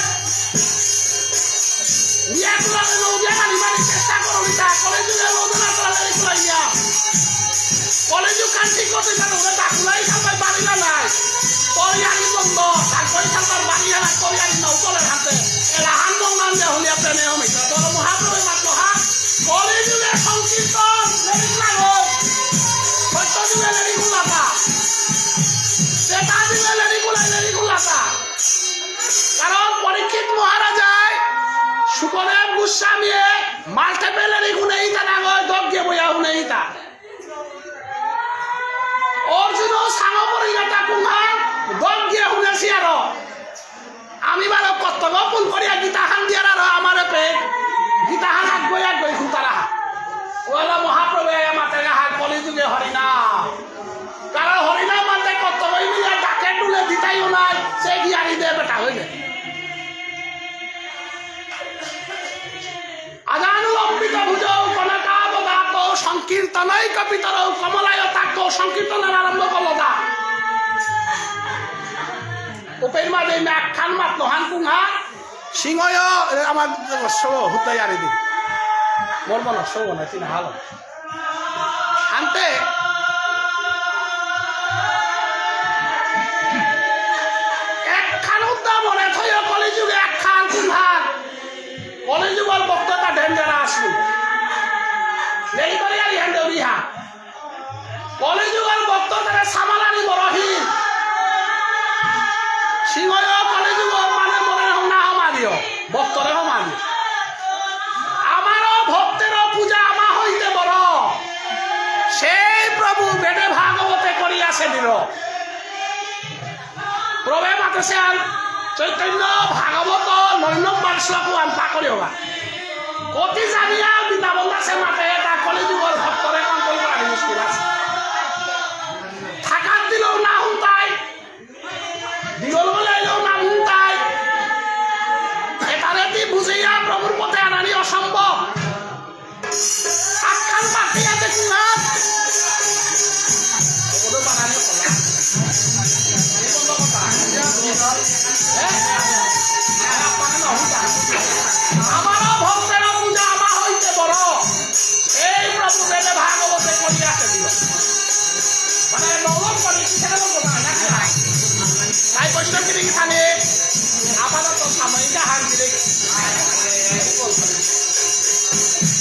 Speaker 1: নিয়াগুলাতে নো দিয়ে গালি মারি চেষ্টা করো ইটা কলিযুগের লোদনা করা লেরিগুলাই নিয়া কলিযুগ কান ঠিক করতে জানো ওরা ডাকুলাই সামনে বাড়ি না নাই তরিয়ারি বন্ধ তারপরে সামনে বাড়ি না তরিয়ারি নাও চলে হাতে এরা হান বঙ্গান যে হলিয়া প্রেমে হমিতা তোর মহাপ্রভে মাত্র হা কলিযুগের সংকীর্তন লেরিগুলা গো সত্য যুগে লেরিগুলাটা সেটা দিলে লেরিগুলা লেরিগুলাটা কারণ পরীক্ষিত মহারাজায় সুকদেব গোস্বামীয়ে মাল্টে পেলেরি গুনে ইতা না গয় দগ্গে বইয়া হুনে ইতা অর্জুন সাঙ্গ পরিগাটা কুমার দগ্গে হুনেছি আর আমি বার কর্তব্য পুল করিয়া গীতাহান দিয়ার আর আমার পে গীতাহান আগ গইয়া গই খুতারা ওলা মহাপ্রভু মাতে হাত কলিযুগে হরিনাম কারণ হরিনাম মানতে কর্তব্য মিলিয়া ডাকে টুলে দিতাইও নাই সে গিয়ারি দে বেটা হইলে আজানুলম্বিত ভুজ কনকাবধাত সংকীর্তনৈক পিতর কমলায়তাক্ষ সংকীর্তনের আরম্ভ করলো দা উপের মাঝে একখান মাত নহান কুংহা সিংহয় আমার হুতাই আরে দিন মরব না সব না তিন হাল আনতে একখান উদ্যা মানে সামালানি মরহি সিংহয় কলে যুগ মানে মনে না হমারিও ভক্তরে হমারি আমারও ভক্তের পূজা আমা হইতে বড় সেই প্রভু বেদে ভাগবতে করিয়াছে দিল প্রভে মাতেছে চৈতন্য ভাগবত নয় নম্বর শ্লোকও আনপা করিবা কতি জানিয়া বিনাবন্ধা সে মাতে এটা কলি যুগর ভক্তরে কন্ট্রোল করা মুশকিল আছে থাকার দিলেও না হুঁতাই দিগল বলাইলেও না হুঁতাই এটারে দি বুঝিয়া প্রভুর পথে আনানি অসম্ভব সাক্ষাৎ পাঠিয়া দেখি না আমারও ভক্তের পূজা আমা হইতে বড় এই প্রভু বেদে ভাগবতে করিয়াছে দিল মানে নবম করে কিসের কথা না তাই বৈষ্ণব কি এখানে আপাতত সাময়িক হার দিলে